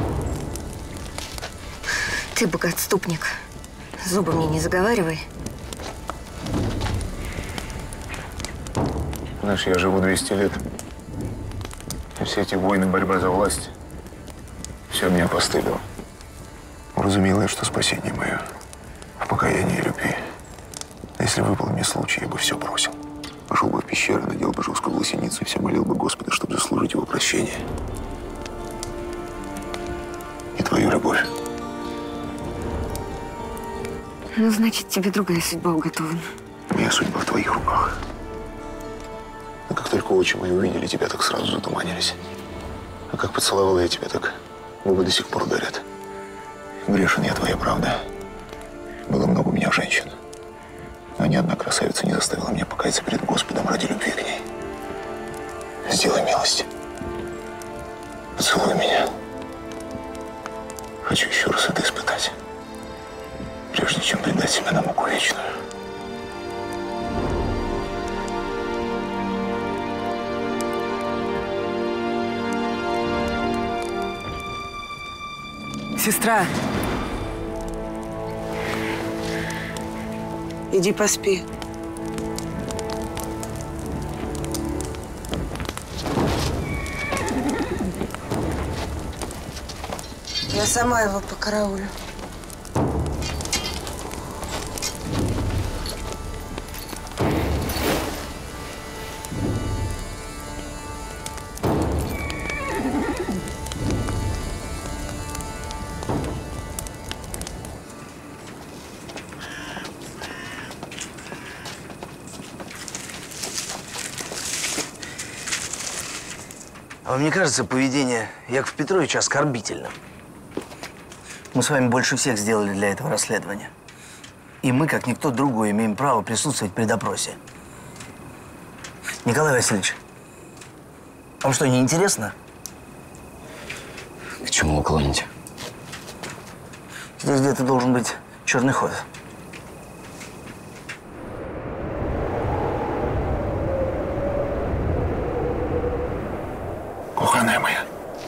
Ты богоотступник. Зубы мне не заговаривай. Знаешь, я живу 200 лет. И все эти войны, борьба за власть, все меня постылило. Уразумела я, что спасение мое в покаянии и любви. А если выпал мне случай, я бы все бросил. Пошел бы в пещеру, надел бы жесткую лосиницу и все молил бы Господа, чтобы заслужить его прощение. И твою любовь. Ну, значит, тебе другая судьба уготована. Моя судьба в твоих руках. А как только очи мои увидели тебя, так сразу затуманились. А как поцеловал я тебя, так губы до сих пор горят. Грешен я, твоя правда. Было много у меня женщин. Но ни одна красавица не заставила меня покаяться перед Господом ради любви к ней. Сделай милость. Поцелуй меня. Хочу еще раз это испытать, прежде чем предать себя на муку вечную. Сестра, иди поспи. Я сама его покараулю. А вам не кажется поведение Якова Петровича оскорбительным? Мы с вами больше всех сделали для этого расследования. И мы, как никто другой, имеем право присутствовать при допросе. Николай Васильевич, вам что, не интересно? К чему вы клоните? Здесь где-то должен быть черный ход. Коханая моя.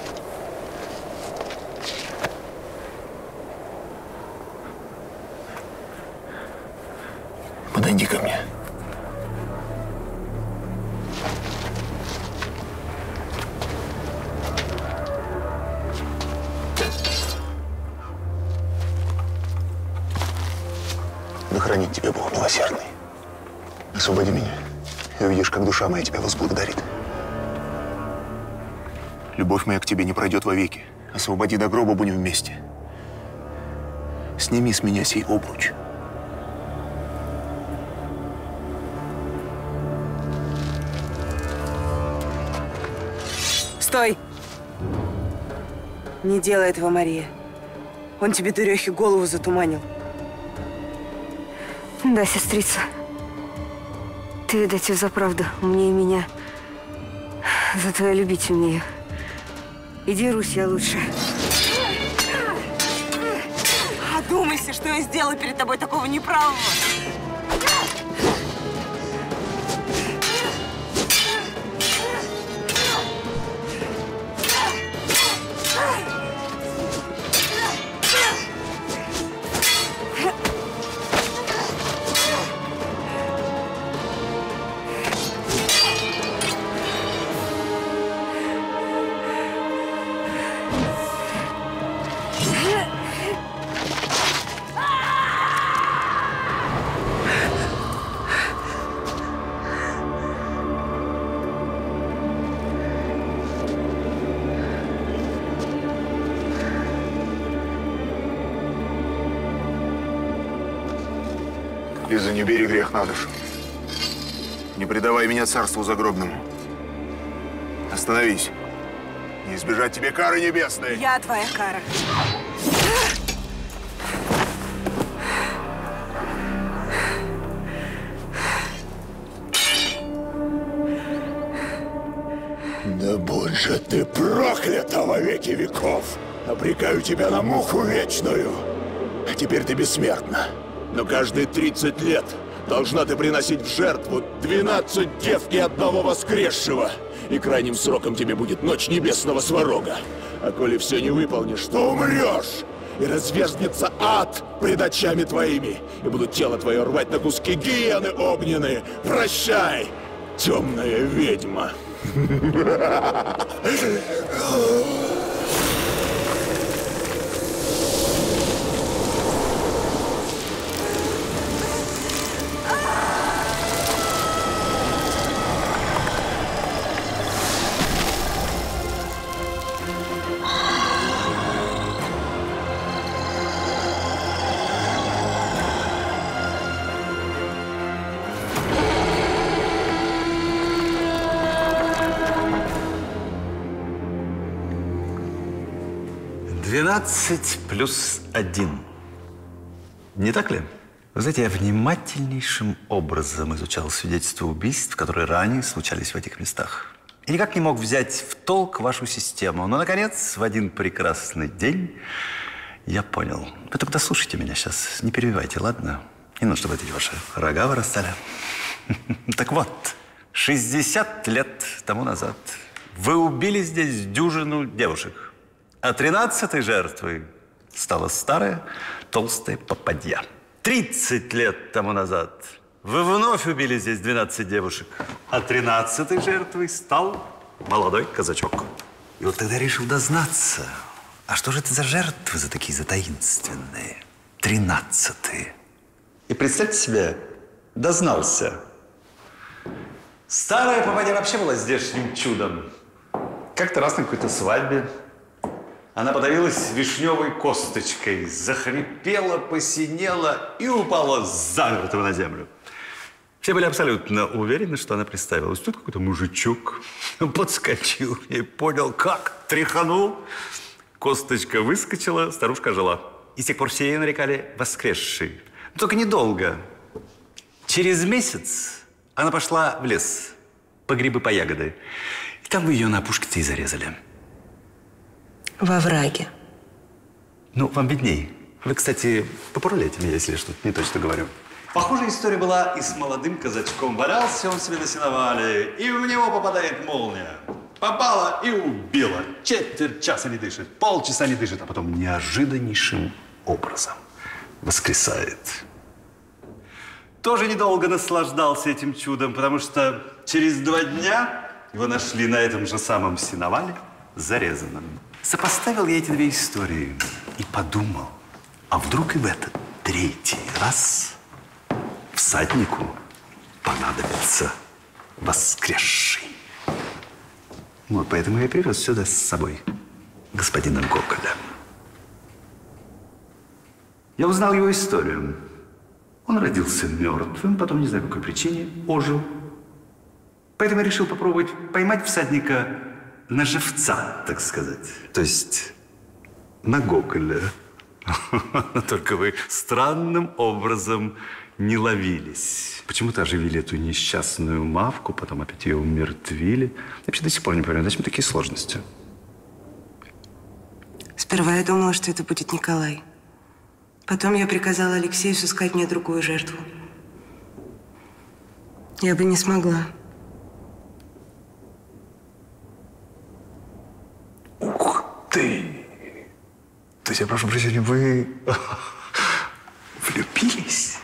Подойди ко мне. Да хранит тебя Бог милосердный. Освободи меня, и увидишь, как душа моя тебя возблагодарит. Любовь моя к тебе не пройдет вовеки. Освободи, до гроба будем вместе. Сними с меня сей обруч. Стой! Не делай этого, Мария. Он тебе, дурехи, голову затуманил. Да, сестрица. Ты, видать, и взаправду умнее меня. Зато я любить умею. И дерусь я лучше. Одумайся, что я сделала перед тобой такого неправого. Лиза, не бери грех на душу. Не предавай меня царству загробному. Остановись. Не избежать тебе кары небесной. Я твоя кара. Да будь же ты проклята во веки веков! Обрекаю тебя на муку вечную. А теперь ты бессмертна. Но каждые 30 лет должна ты приносить в жертву 12 дев и одного воскресшего. И крайним сроком тебе будет ночь небесного сварога. А коли все не выполнишь, то умрешь. И разверзнется ад пред очами твоими. И будут тело твое рвать на куски гиены огненные. Прощай, темная ведьма. +1. Не так ли? Вы знаете, я внимательнейшим образом изучал свидетельства убийств, которые ранее случались в этих местах. и никак не мог взять в толк вашу систему. Но, наконец, в один прекрасный день я понял. Вы только дослушайте меня сейчас, не перебивайте, ладно? Не нужно, чтобы эти ваши рога вырастали. Так вот, 60 лет тому назад вы убили здесь дюжину девушек, а 13-й жертвой стала старая толстая попадья. 30 лет тому назад вы вновь убили здесь 12 девушек, а 13-й жертвой стал молодой казачок. И вот тогда решил дознаться. А что же это за жертвы за такие таинственные? 13-е. И представьте себе, дознался. Старая попадья вообще была здешним чудом. Как-то раз на какой-то свадьбе она подавилась вишневой косточкой, захрипела, посинела и упала замертво на землю. Все были абсолютно уверены, что она представилась. Тут какой-то мужичок подскочил и понял, как, тряханул. Косточка выскочила, старушка жила. И с тех пор все ее нарекали воскресшей. Но только недолго. Через месяц она пошла в лес по грибы, по ягоды. И там вы ее на опушке-то и зарезали. Во враге. Ну, вам видней. Вы, кстати, поправляйте меня, если я что-то не точно говорю. Похожая история была и с молодым казачком. Валялся он себе на сеновале, и в него попадает молния. Попала и убила. Четверть часа не дышит, полчаса не дышит, а потом неожиданнейшим образом воскресает. Тоже недолго наслаждался этим чудом, потому что через 2 дня его нашли на этом же самом сеновале зарезанным. Сопоставил я эти 2 истории и подумал, а вдруг и в этот 3-й раз всаднику понадобится воскресший. Вот поэтому я привез сюда с собой господина Гоголя. Я узнал его историю. Он родился мертвым, потом, не знаю по какой причине, ожил. Поэтому я решил попробовать поймать всадника на живца, так сказать. То есть на Гоголя. Только вы странным образом не ловились. Почему-то оживили эту несчастную мавку, потом опять ее умертвили. Я вообще до сих пор не понимаю, зачем такие сложности? Сперва я думала, что это будет Николай. Потом я приказала Алексею сыскать мне другую жертву. Я бы не смогла. Ух ты! То есть, я прошу прощения, вы влюбились?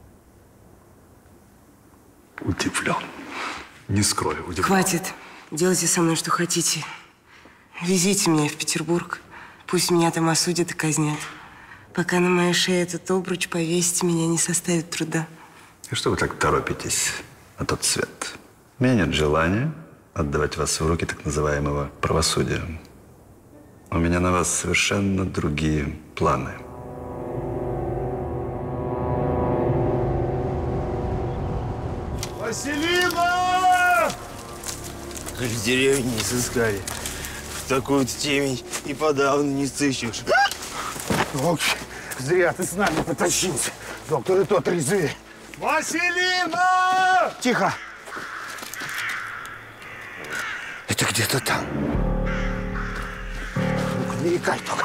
Удивлен. Не скрою, удивлен. Хватит. Делайте со мной, что хотите. Везите меня в Петербург. Пусть меня там осудят и казнят. Пока на моей шее этот обруч, повесить меня не составит труда. И что вы так торопитесь на тот свет? У меня нет желания отдавать вас в руки так называемого правосудия. У меня на вас совершенно другие планы. Василина! В деревне не сыскали. В такую темень и подавно не сыщешь. Ох, зря ты с нами потащился. Доктор и тот резвее. Василина! Тихо! Это где-то там. Ну-ка, не икай только.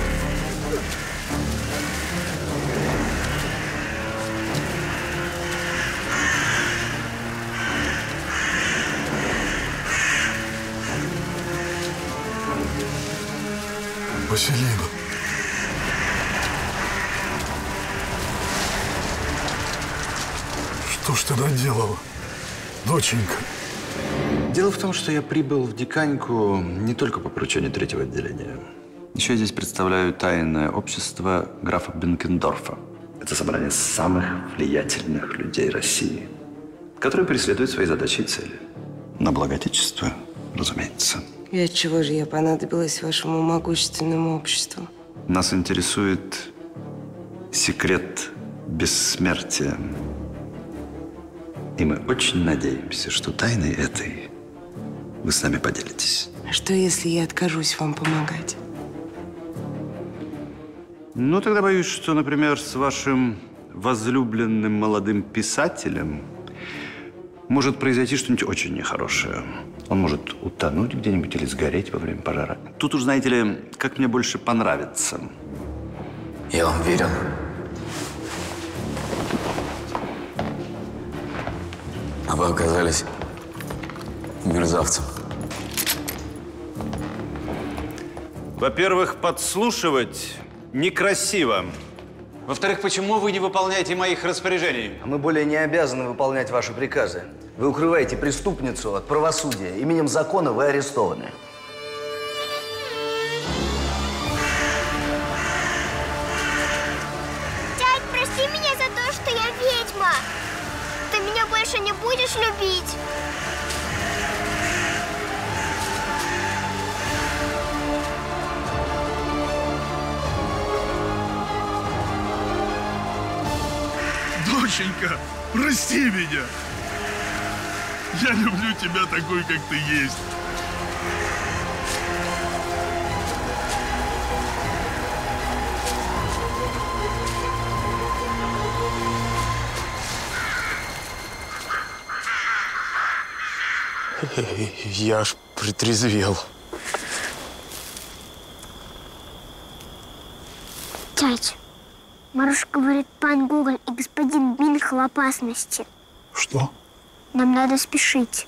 Василина. Что ж ты наделала, доченька? Дело в том, что я прибыл в Диканьку не только по поручению 3-го отделения. Еще я здесь представляю тайное общество графа Бенкендорфа. Это собрание самых влиятельных людей России, которые преследуют свои задачи и цели. На благо Отечества, разумеется. И отчего же я понадобилась вашему могущественному обществу? Нас интересует секрет бессмертия. И мы очень надеемся, что тайной этой вы с нами поделитесь. А что, если я откажусь вам помогать? Ну, тогда боюсь, что, например, с вашим возлюбленным молодым писателем может произойти что-нибудь очень нехорошее. Он может утонуть где-нибудь или сгореть во время пожара. Тут уж, знаете ли, как мне больше понравится. Я вам верю. А вы оказались мерзавцем. Во-первых, подслушивать некрасиво. Во-вторых, почему вы не выполняете моих распоряжений? Мы более не обязаны выполнять ваши приказы. Вы укрываете преступницу от правосудия. Именем закона вы арестованы. Дядь, прости меня за то, что я ведьма. Ты меня больше не будешь любить? Доченька, прости меня. Я люблю тебя такой, как ты есть. Я аж притрезвел. Дядь, Маруша говорит, пан Гоголь и господин Минхл в опасности. Что? Нам надо спешить.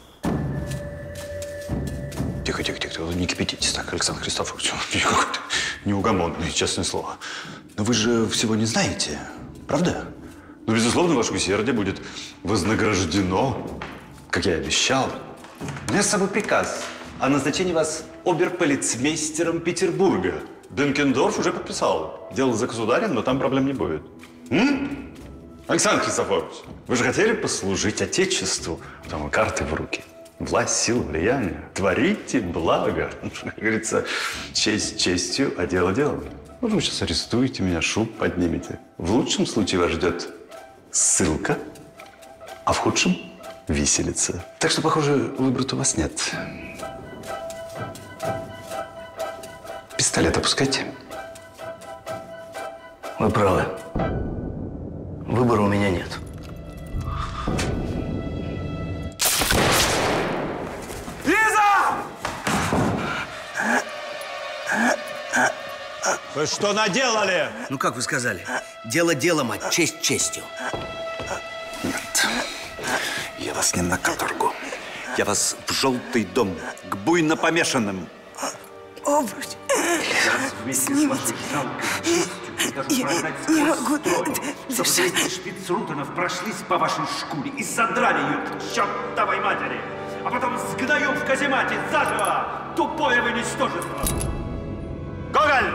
Тихо, тихо, тихо. Вы не кипятитесь так, Александр Христофорович. Какой-то неугомонный, честное слово. Но вы же всего не знаете, правда? Ну, безусловно, ваше усердие будет вознаграждено, как я и обещал. У меня с собой приказ о назначении вас оберполицмейстером Петербурга. Бенкендорф уже подписал. Дело за государем, но там проблем не будет. Александр Христофорович, вы же хотели послужить Отечеству. Потому карты в руки. Власть, сила, влияние. Творите благо. Как говорится, честь честью, а дело делом. Может, вы сейчас арестуете меня, шуб поднимете. В лучшем случае вас ждет ссылка, а в худшем – виселица. Так что, похоже, выбора-то у вас нет. Пистолет опускайте. Вы правы. Выбора у меня нет. Лиза! Вы что наделали? Ну, как вы сказали? Дело делом, а честь честью. Нет. Я вас не на каторгу. Я вас в желтый дом, к буйно помешанным. Обруч. Снимите. Я не могу. Чтобы эти шпицрутенов прошлись по вашей шкуре и содрали ее к чертовой матери, а потом сгноем в каземате заживо, тупое вы ничтожество. Гоголь!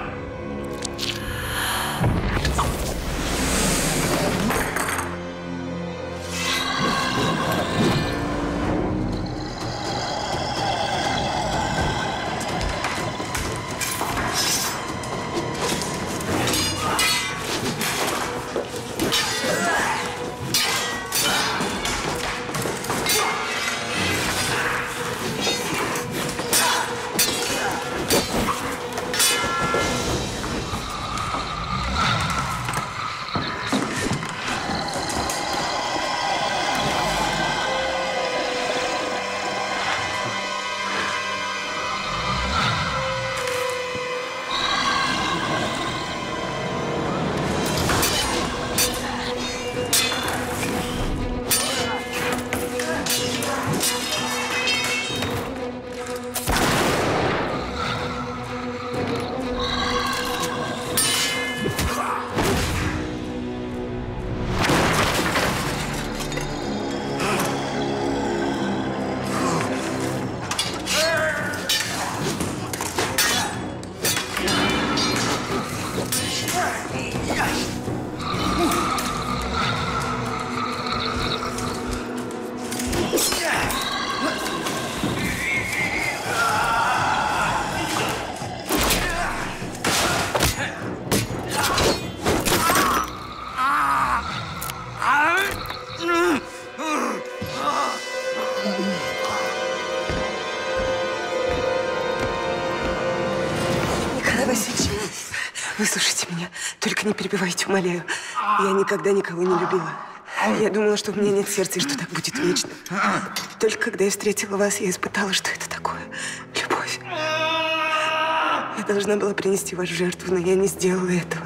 Выслушайте меня. Только не перебивайте, умоляю. Я никогда никого не любила. Я думала, что у меня нет сердца и что так будет вечно. Только когда я встретила вас, я испытала, что это такое. Любовь. Я должна была принести вас в жертву, но я не сделала этого.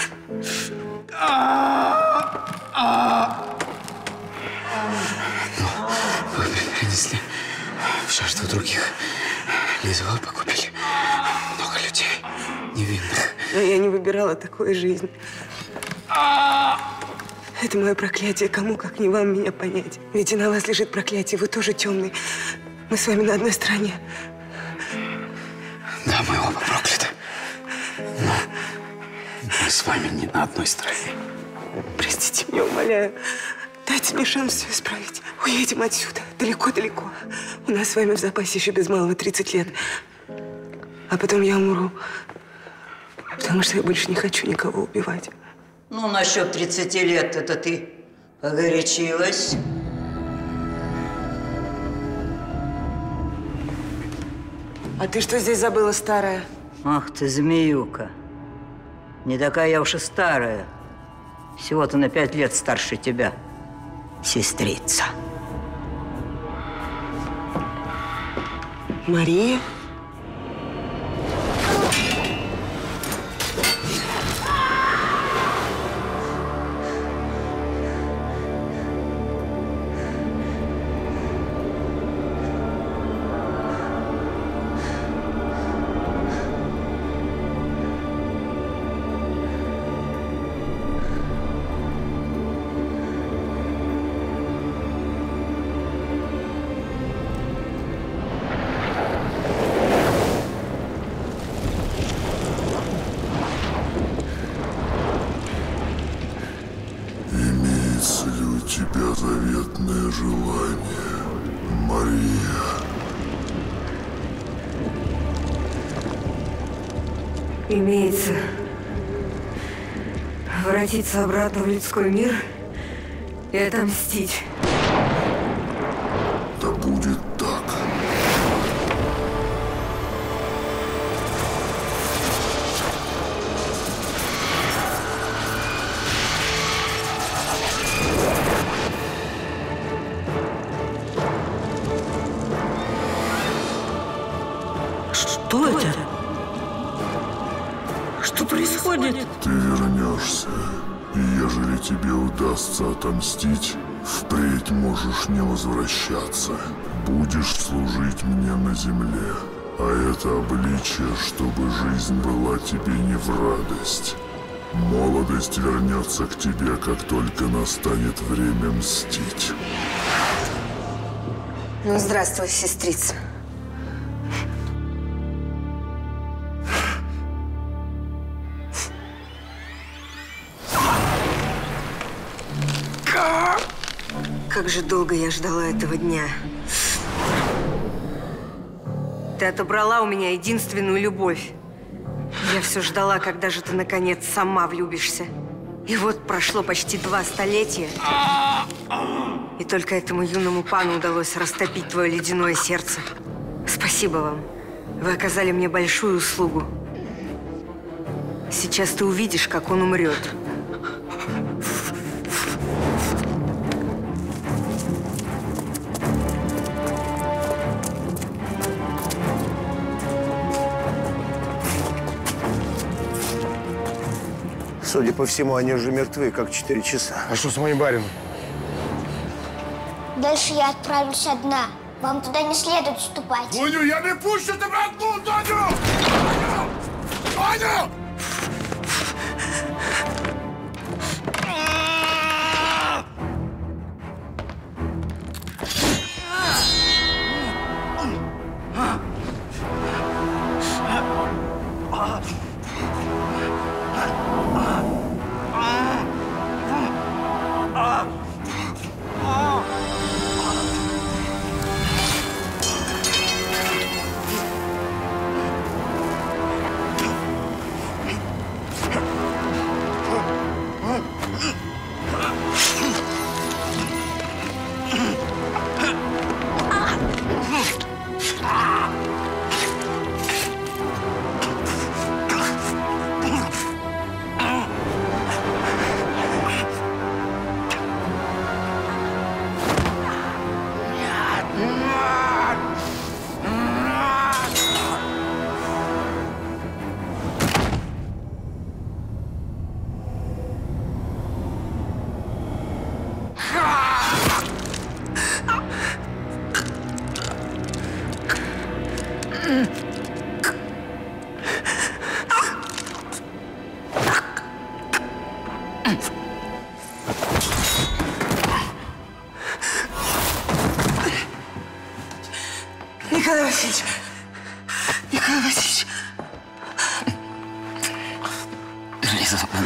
Вы принесли в жертву других. Лизу, вы погубили много людей невинных. Но я не выбирала такую жизнь. Это мое проклятие. Кому, как не вам, меня понять. Ведь и на вас лежит проклятие. Вы тоже темный. Мы с вами на одной стороне. Да, мы оба прокляты. Но мы с вами не на одной стороне. Простите меня, умоляю. Дайте мне шанс все исправить. Уедем отсюда. Далеко-далеко. У нас с вами в запасе еще без малого 30 лет. А потом я умру. Потому что я больше не хочу никого убивать. Ну, насчет 30 лет это ты погорячилась. А ты что здесь забыла, старая? Ах ты, змеюка. Не такая я уж и старая. Всего-то на 5 лет старше тебя, сестрица. Мария? Имеется ли у тебя заветное желание, Мария? Имеется. Воротиться обратно в людской мир и отомстить. Да будет так. Что это? Что происходит? Ты вернешься, и ежели тебе удастся отомстить, впредь можешь не возвращаться. Будешь служить мне на земле, а это обличие, чтобы жизнь была тебе не в радость. Молодость вернется к тебе, как только настанет время мстить. Ну, здравствуй, сестрица. Как же долго я ждала этого дня. Ты отобрала у меня единственную любовь. Я все ждала, когда же ты, наконец, сама влюбишься. И вот прошло почти 2 столетия. И только этому юному пану удалось растопить твое ледяное сердце. Спасибо вам. Вы оказали мне большую услугу. Сейчас ты увидишь, как он умрет. Судя по всему, они уже мертвы, как 4 часа. А что с моим барином? Дальше я отправлюсь одна. Вам туда не следует вступать. Тоню, я не пущу тебя одну, Тоню! Тоню!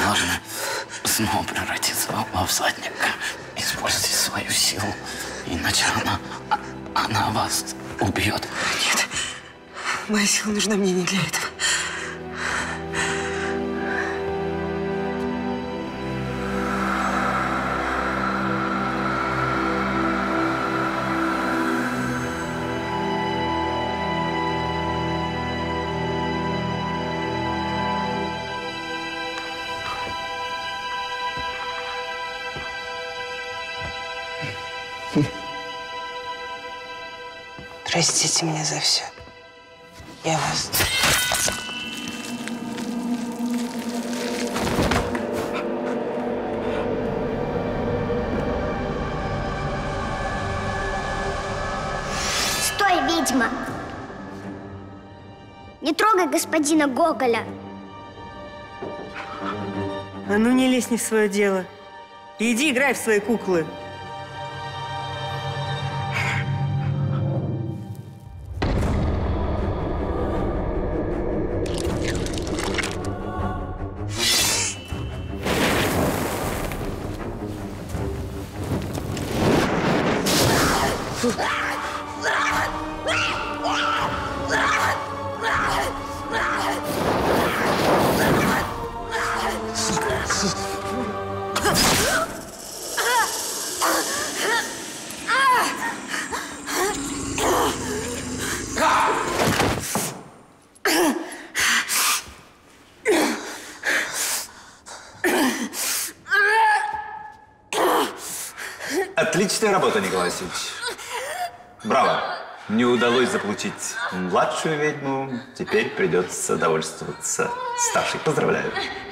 должны снова превратиться во всадника. Используйте свою силу, иначе она вас убьет. Нет, моя сила нужна мне не для этого. Простите меня за все. Я вас... Стой, ведьма! Не трогай господина Гоголя. А ну не лезь не в свое дело. Иди играй в свои куклы. Отличная работа, Николай Васильевич. Браво. Не удалось заполучить младшую ведьму, теперь придется довольствоваться старшей. Поздравляю.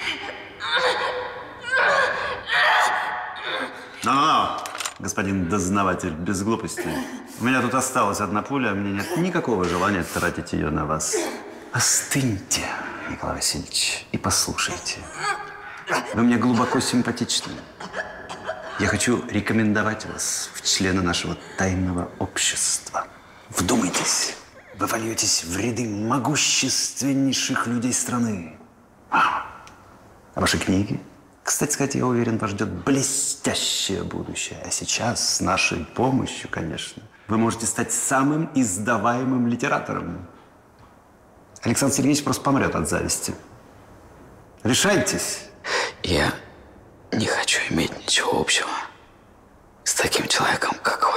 Ну-ну-ну, господин дознаватель, без глупостей. У меня тут осталась одна пуля, а мне нет никакого желания тратить ее на вас. Остыньте, Николай Васильевич, и послушайте. Вы мне глубоко симпатичны. Я хочу рекомендовать вас в члены нашего тайного общества. Вдумайтесь, вы вольетесь в ряды могущественнейших людей страны. А ваши книги? Кстати сказать, я уверен, вас ждет блестящее будущее. А сейчас, с нашей помощью, конечно, вы можете стать самым издаваемым литератором. Александр Сергеевич просто помрет от зависти. Решайтесь. Я не хочу иметь ничего общего с таким человеком, как вы.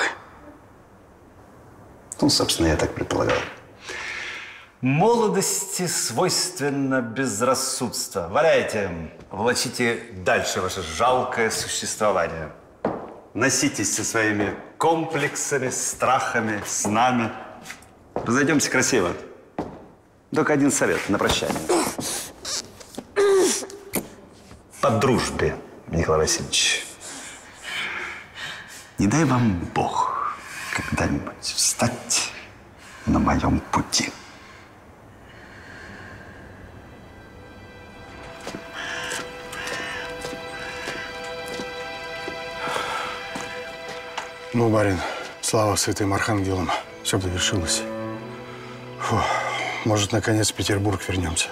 Ну, собственно, я так предполагал. Молодости свойственно безрассудство. Валяйте, влачите дальше ваше жалкое существование. Носитесь со своими комплексами, страхами, снами. Разойдемся красиво. Только один совет на прощание. По дружбе, Николай Васильевич. Не дай вам Бог когда-нибудь встать на моем пути. Ну, барин, слава святым архангелам, все довершилось. Фу, может, наконец в Петербург вернемся.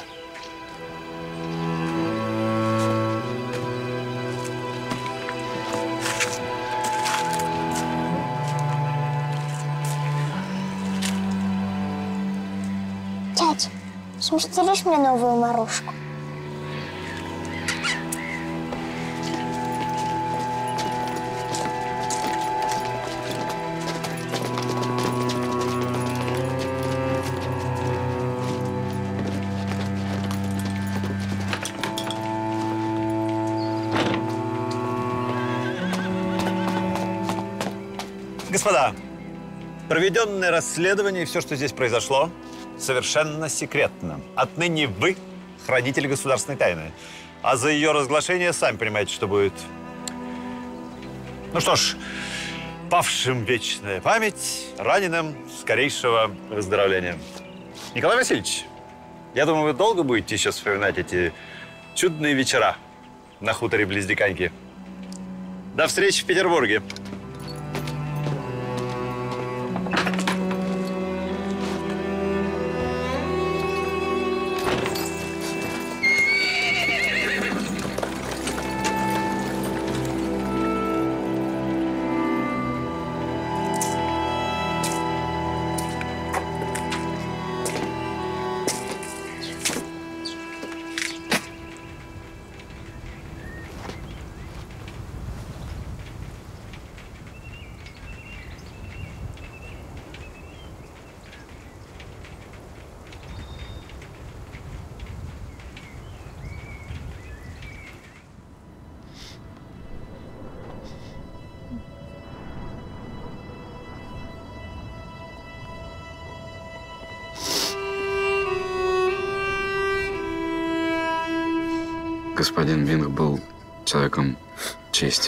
Тять, смастеришь мне новую Марушку? Господа, проведенное расследование и все, что здесь произошло, совершенно секретно. Отныне вы хранитель государственной тайны. А за ее разглашение сами понимаете, что будет. Ну что ж, павшим вечная память, раненым скорейшего выздоровления. Николай Васильевич, я думаю, вы долго будете еще вспоминать эти чудные вечера на хуторе близ Диканьки. До встречи в Петербурге. Господин Винг был человеком чести.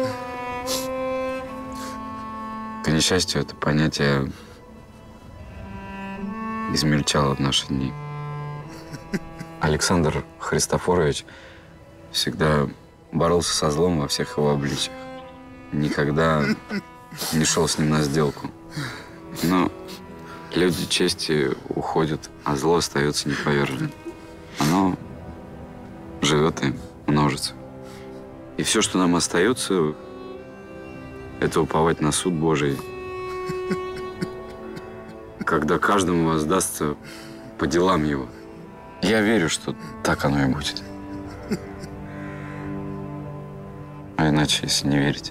К несчастью, это понятие измельчало в наши дни. Александр Христофорович всегда боролся со злом во всех его обличиях. Никогда не шел с ним на сделку. Но люди чести уходят, а зло остается неповерженным. Оно живет и множится. И все, что нам остается, это уповать на суд Божий, когда каждому воздастся по делам его. Я верю, что так оно и будет. А иначе, если не верить,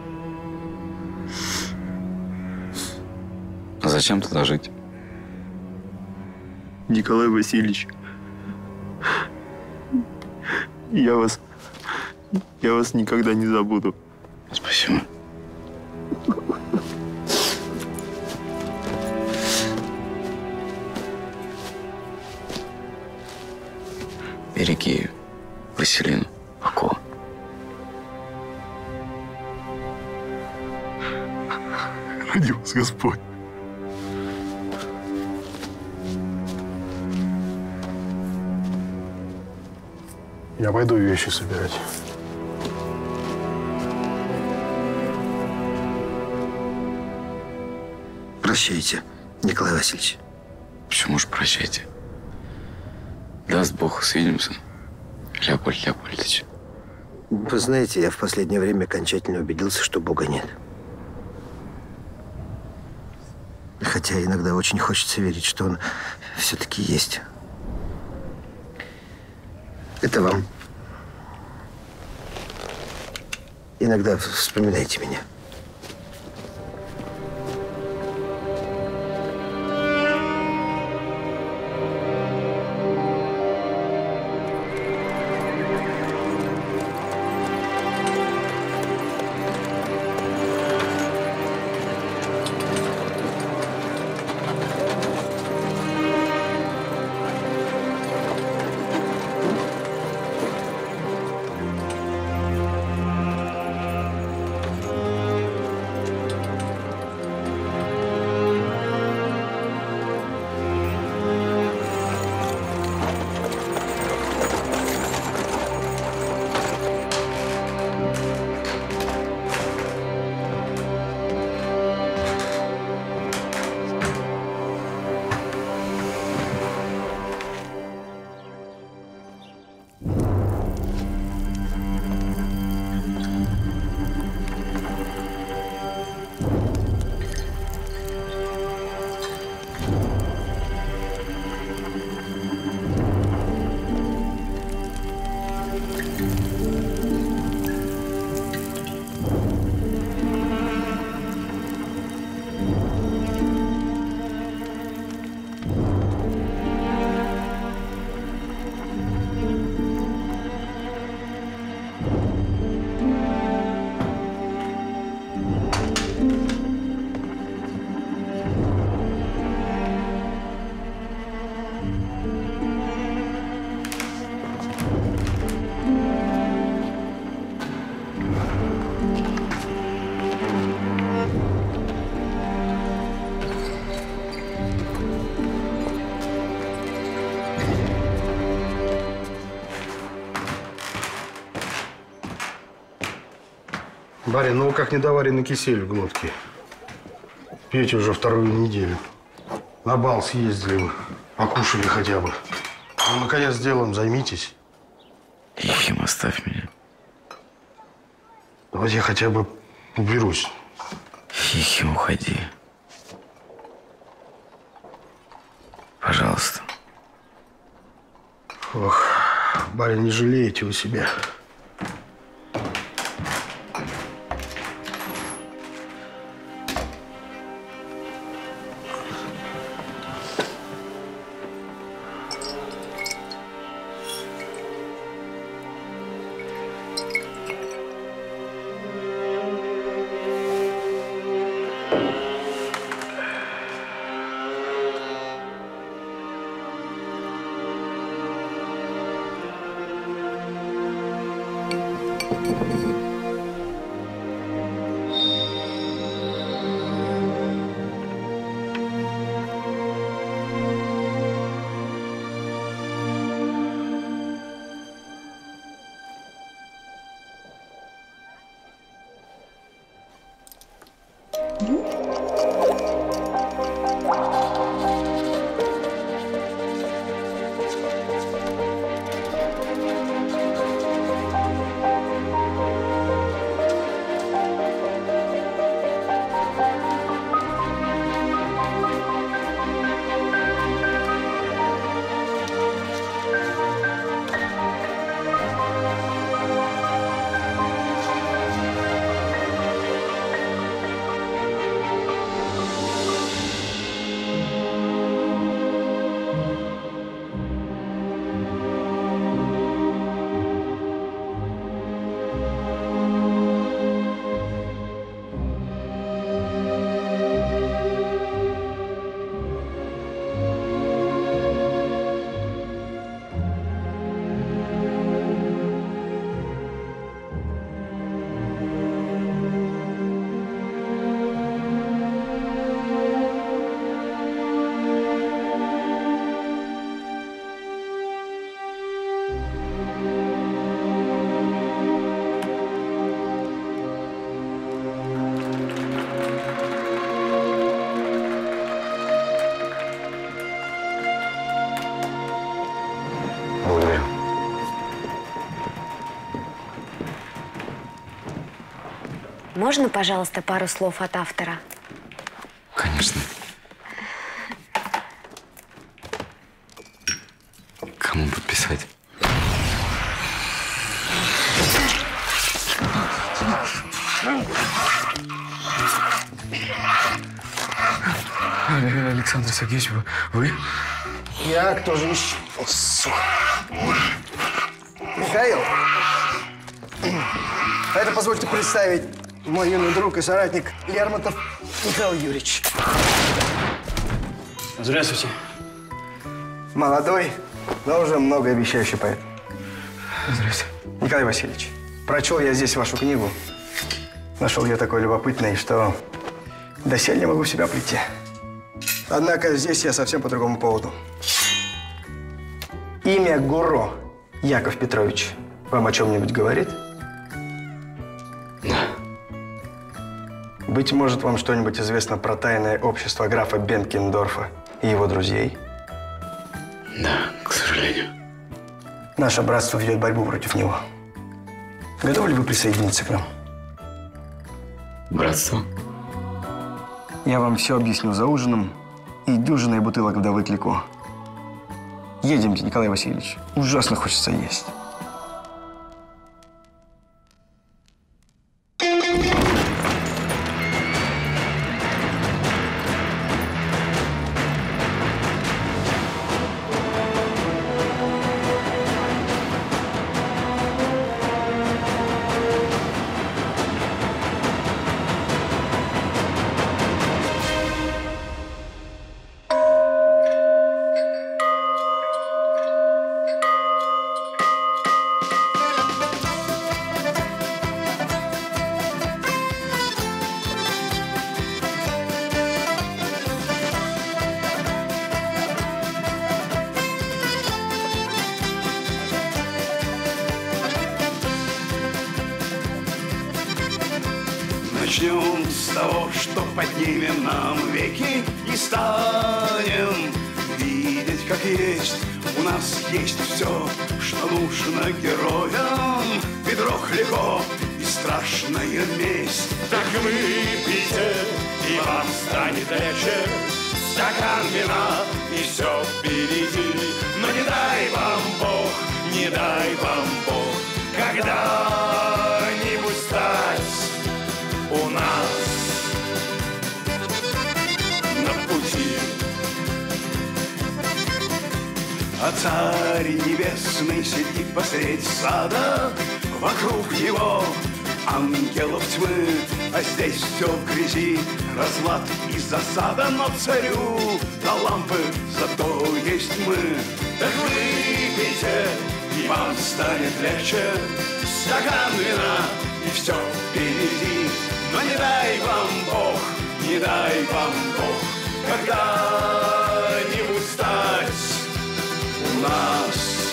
зачем тогда жить? Николай Васильевич, я вас никогда не забуду. Спасибо. Береги Василину, акула. Ради вас, Господь. Я пойду вещи собирать. Прощайте, Николай Васильевич. Почему же прощайте? Даст Бог, свидимся, Леопольд Леопольдович. Вы знаете, я в последнее время окончательно убедился, что Бога нет. Хотя иногда очень хочется верить, что Он все-таки есть. Это вам. Иногда вспоминайте меня. Барин, ну как недоваренный кисель в глотке. Пьете уже вторую неделю. На бал съездили вы, покушали хотя бы. Ну, наконец, делом займитесь. Ефим, оставь меня. Давайте я хотя бы уберусь. Ефим, уходи. Пожалуйста. Ох, барин, не жалеете вы себя. Можно, пожалуйста, пару слов от автора? Конечно. Кому подписать? Александр Сергеевич, вы? Я кто же еще? Сука. Михаил, а это позвольте представить мой юный друг и соратник Лермонтов Михаил Юрьевич. Здравствуйте. Молодой, но уже многообещающий поэт. Здравствуйте. Николай Васильевич, прочел я здесь вашу книгу. Нашел ее такой любопытной, что доселе не могу в себя прийти. Однако здесь я совсем по другому поводу. Имя Гуро Яков Петрович вам о чем-нибудь говорит? Да. Быть может, вам что-нибудь известно про тайное общество графа Бенкендорфа и его друзей? Да, к сожалению. Наше братство ведет борьбу против него. Готовы ли вы присоединиться к нам? Братство? Я вам все объясню за ужином и дюжиной бутылок вдовы Клико. Едемте, Николай Васильевич. Ужасно хочется есть. Начнем с того, что поднимем нам веки и станем видеть, как есть. У нас есть все, что нужно героям. Ведро Клико и страшная месть. Так выпейте, и вам станет легче. Стакан вина, и все впереди. Но не дай вам Бог, не дай вам Бог когда-нибудь стать у нас на пути. А царь небесный сидит посредь сада, вокруг него ангелов тьмы, а здесь все в грязи, разлад и засада. Но царю до лампы зато есть мы. Так выпейте, и вам станет легче. Стакан вина, и все впереди. Но не дай вам Бог, не дай вам Бог когда-нибудь стать у нас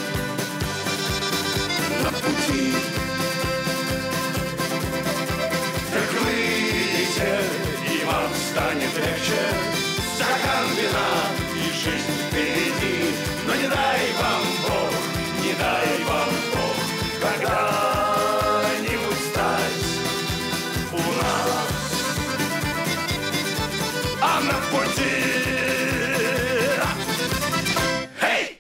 на пути. Так выйдите, и вам станет легче. Стакан вина, и жизнь впереди. Но не дай вам Бог, не дай вам Бог когда-нибудь стать у нас, а на пути. Эй!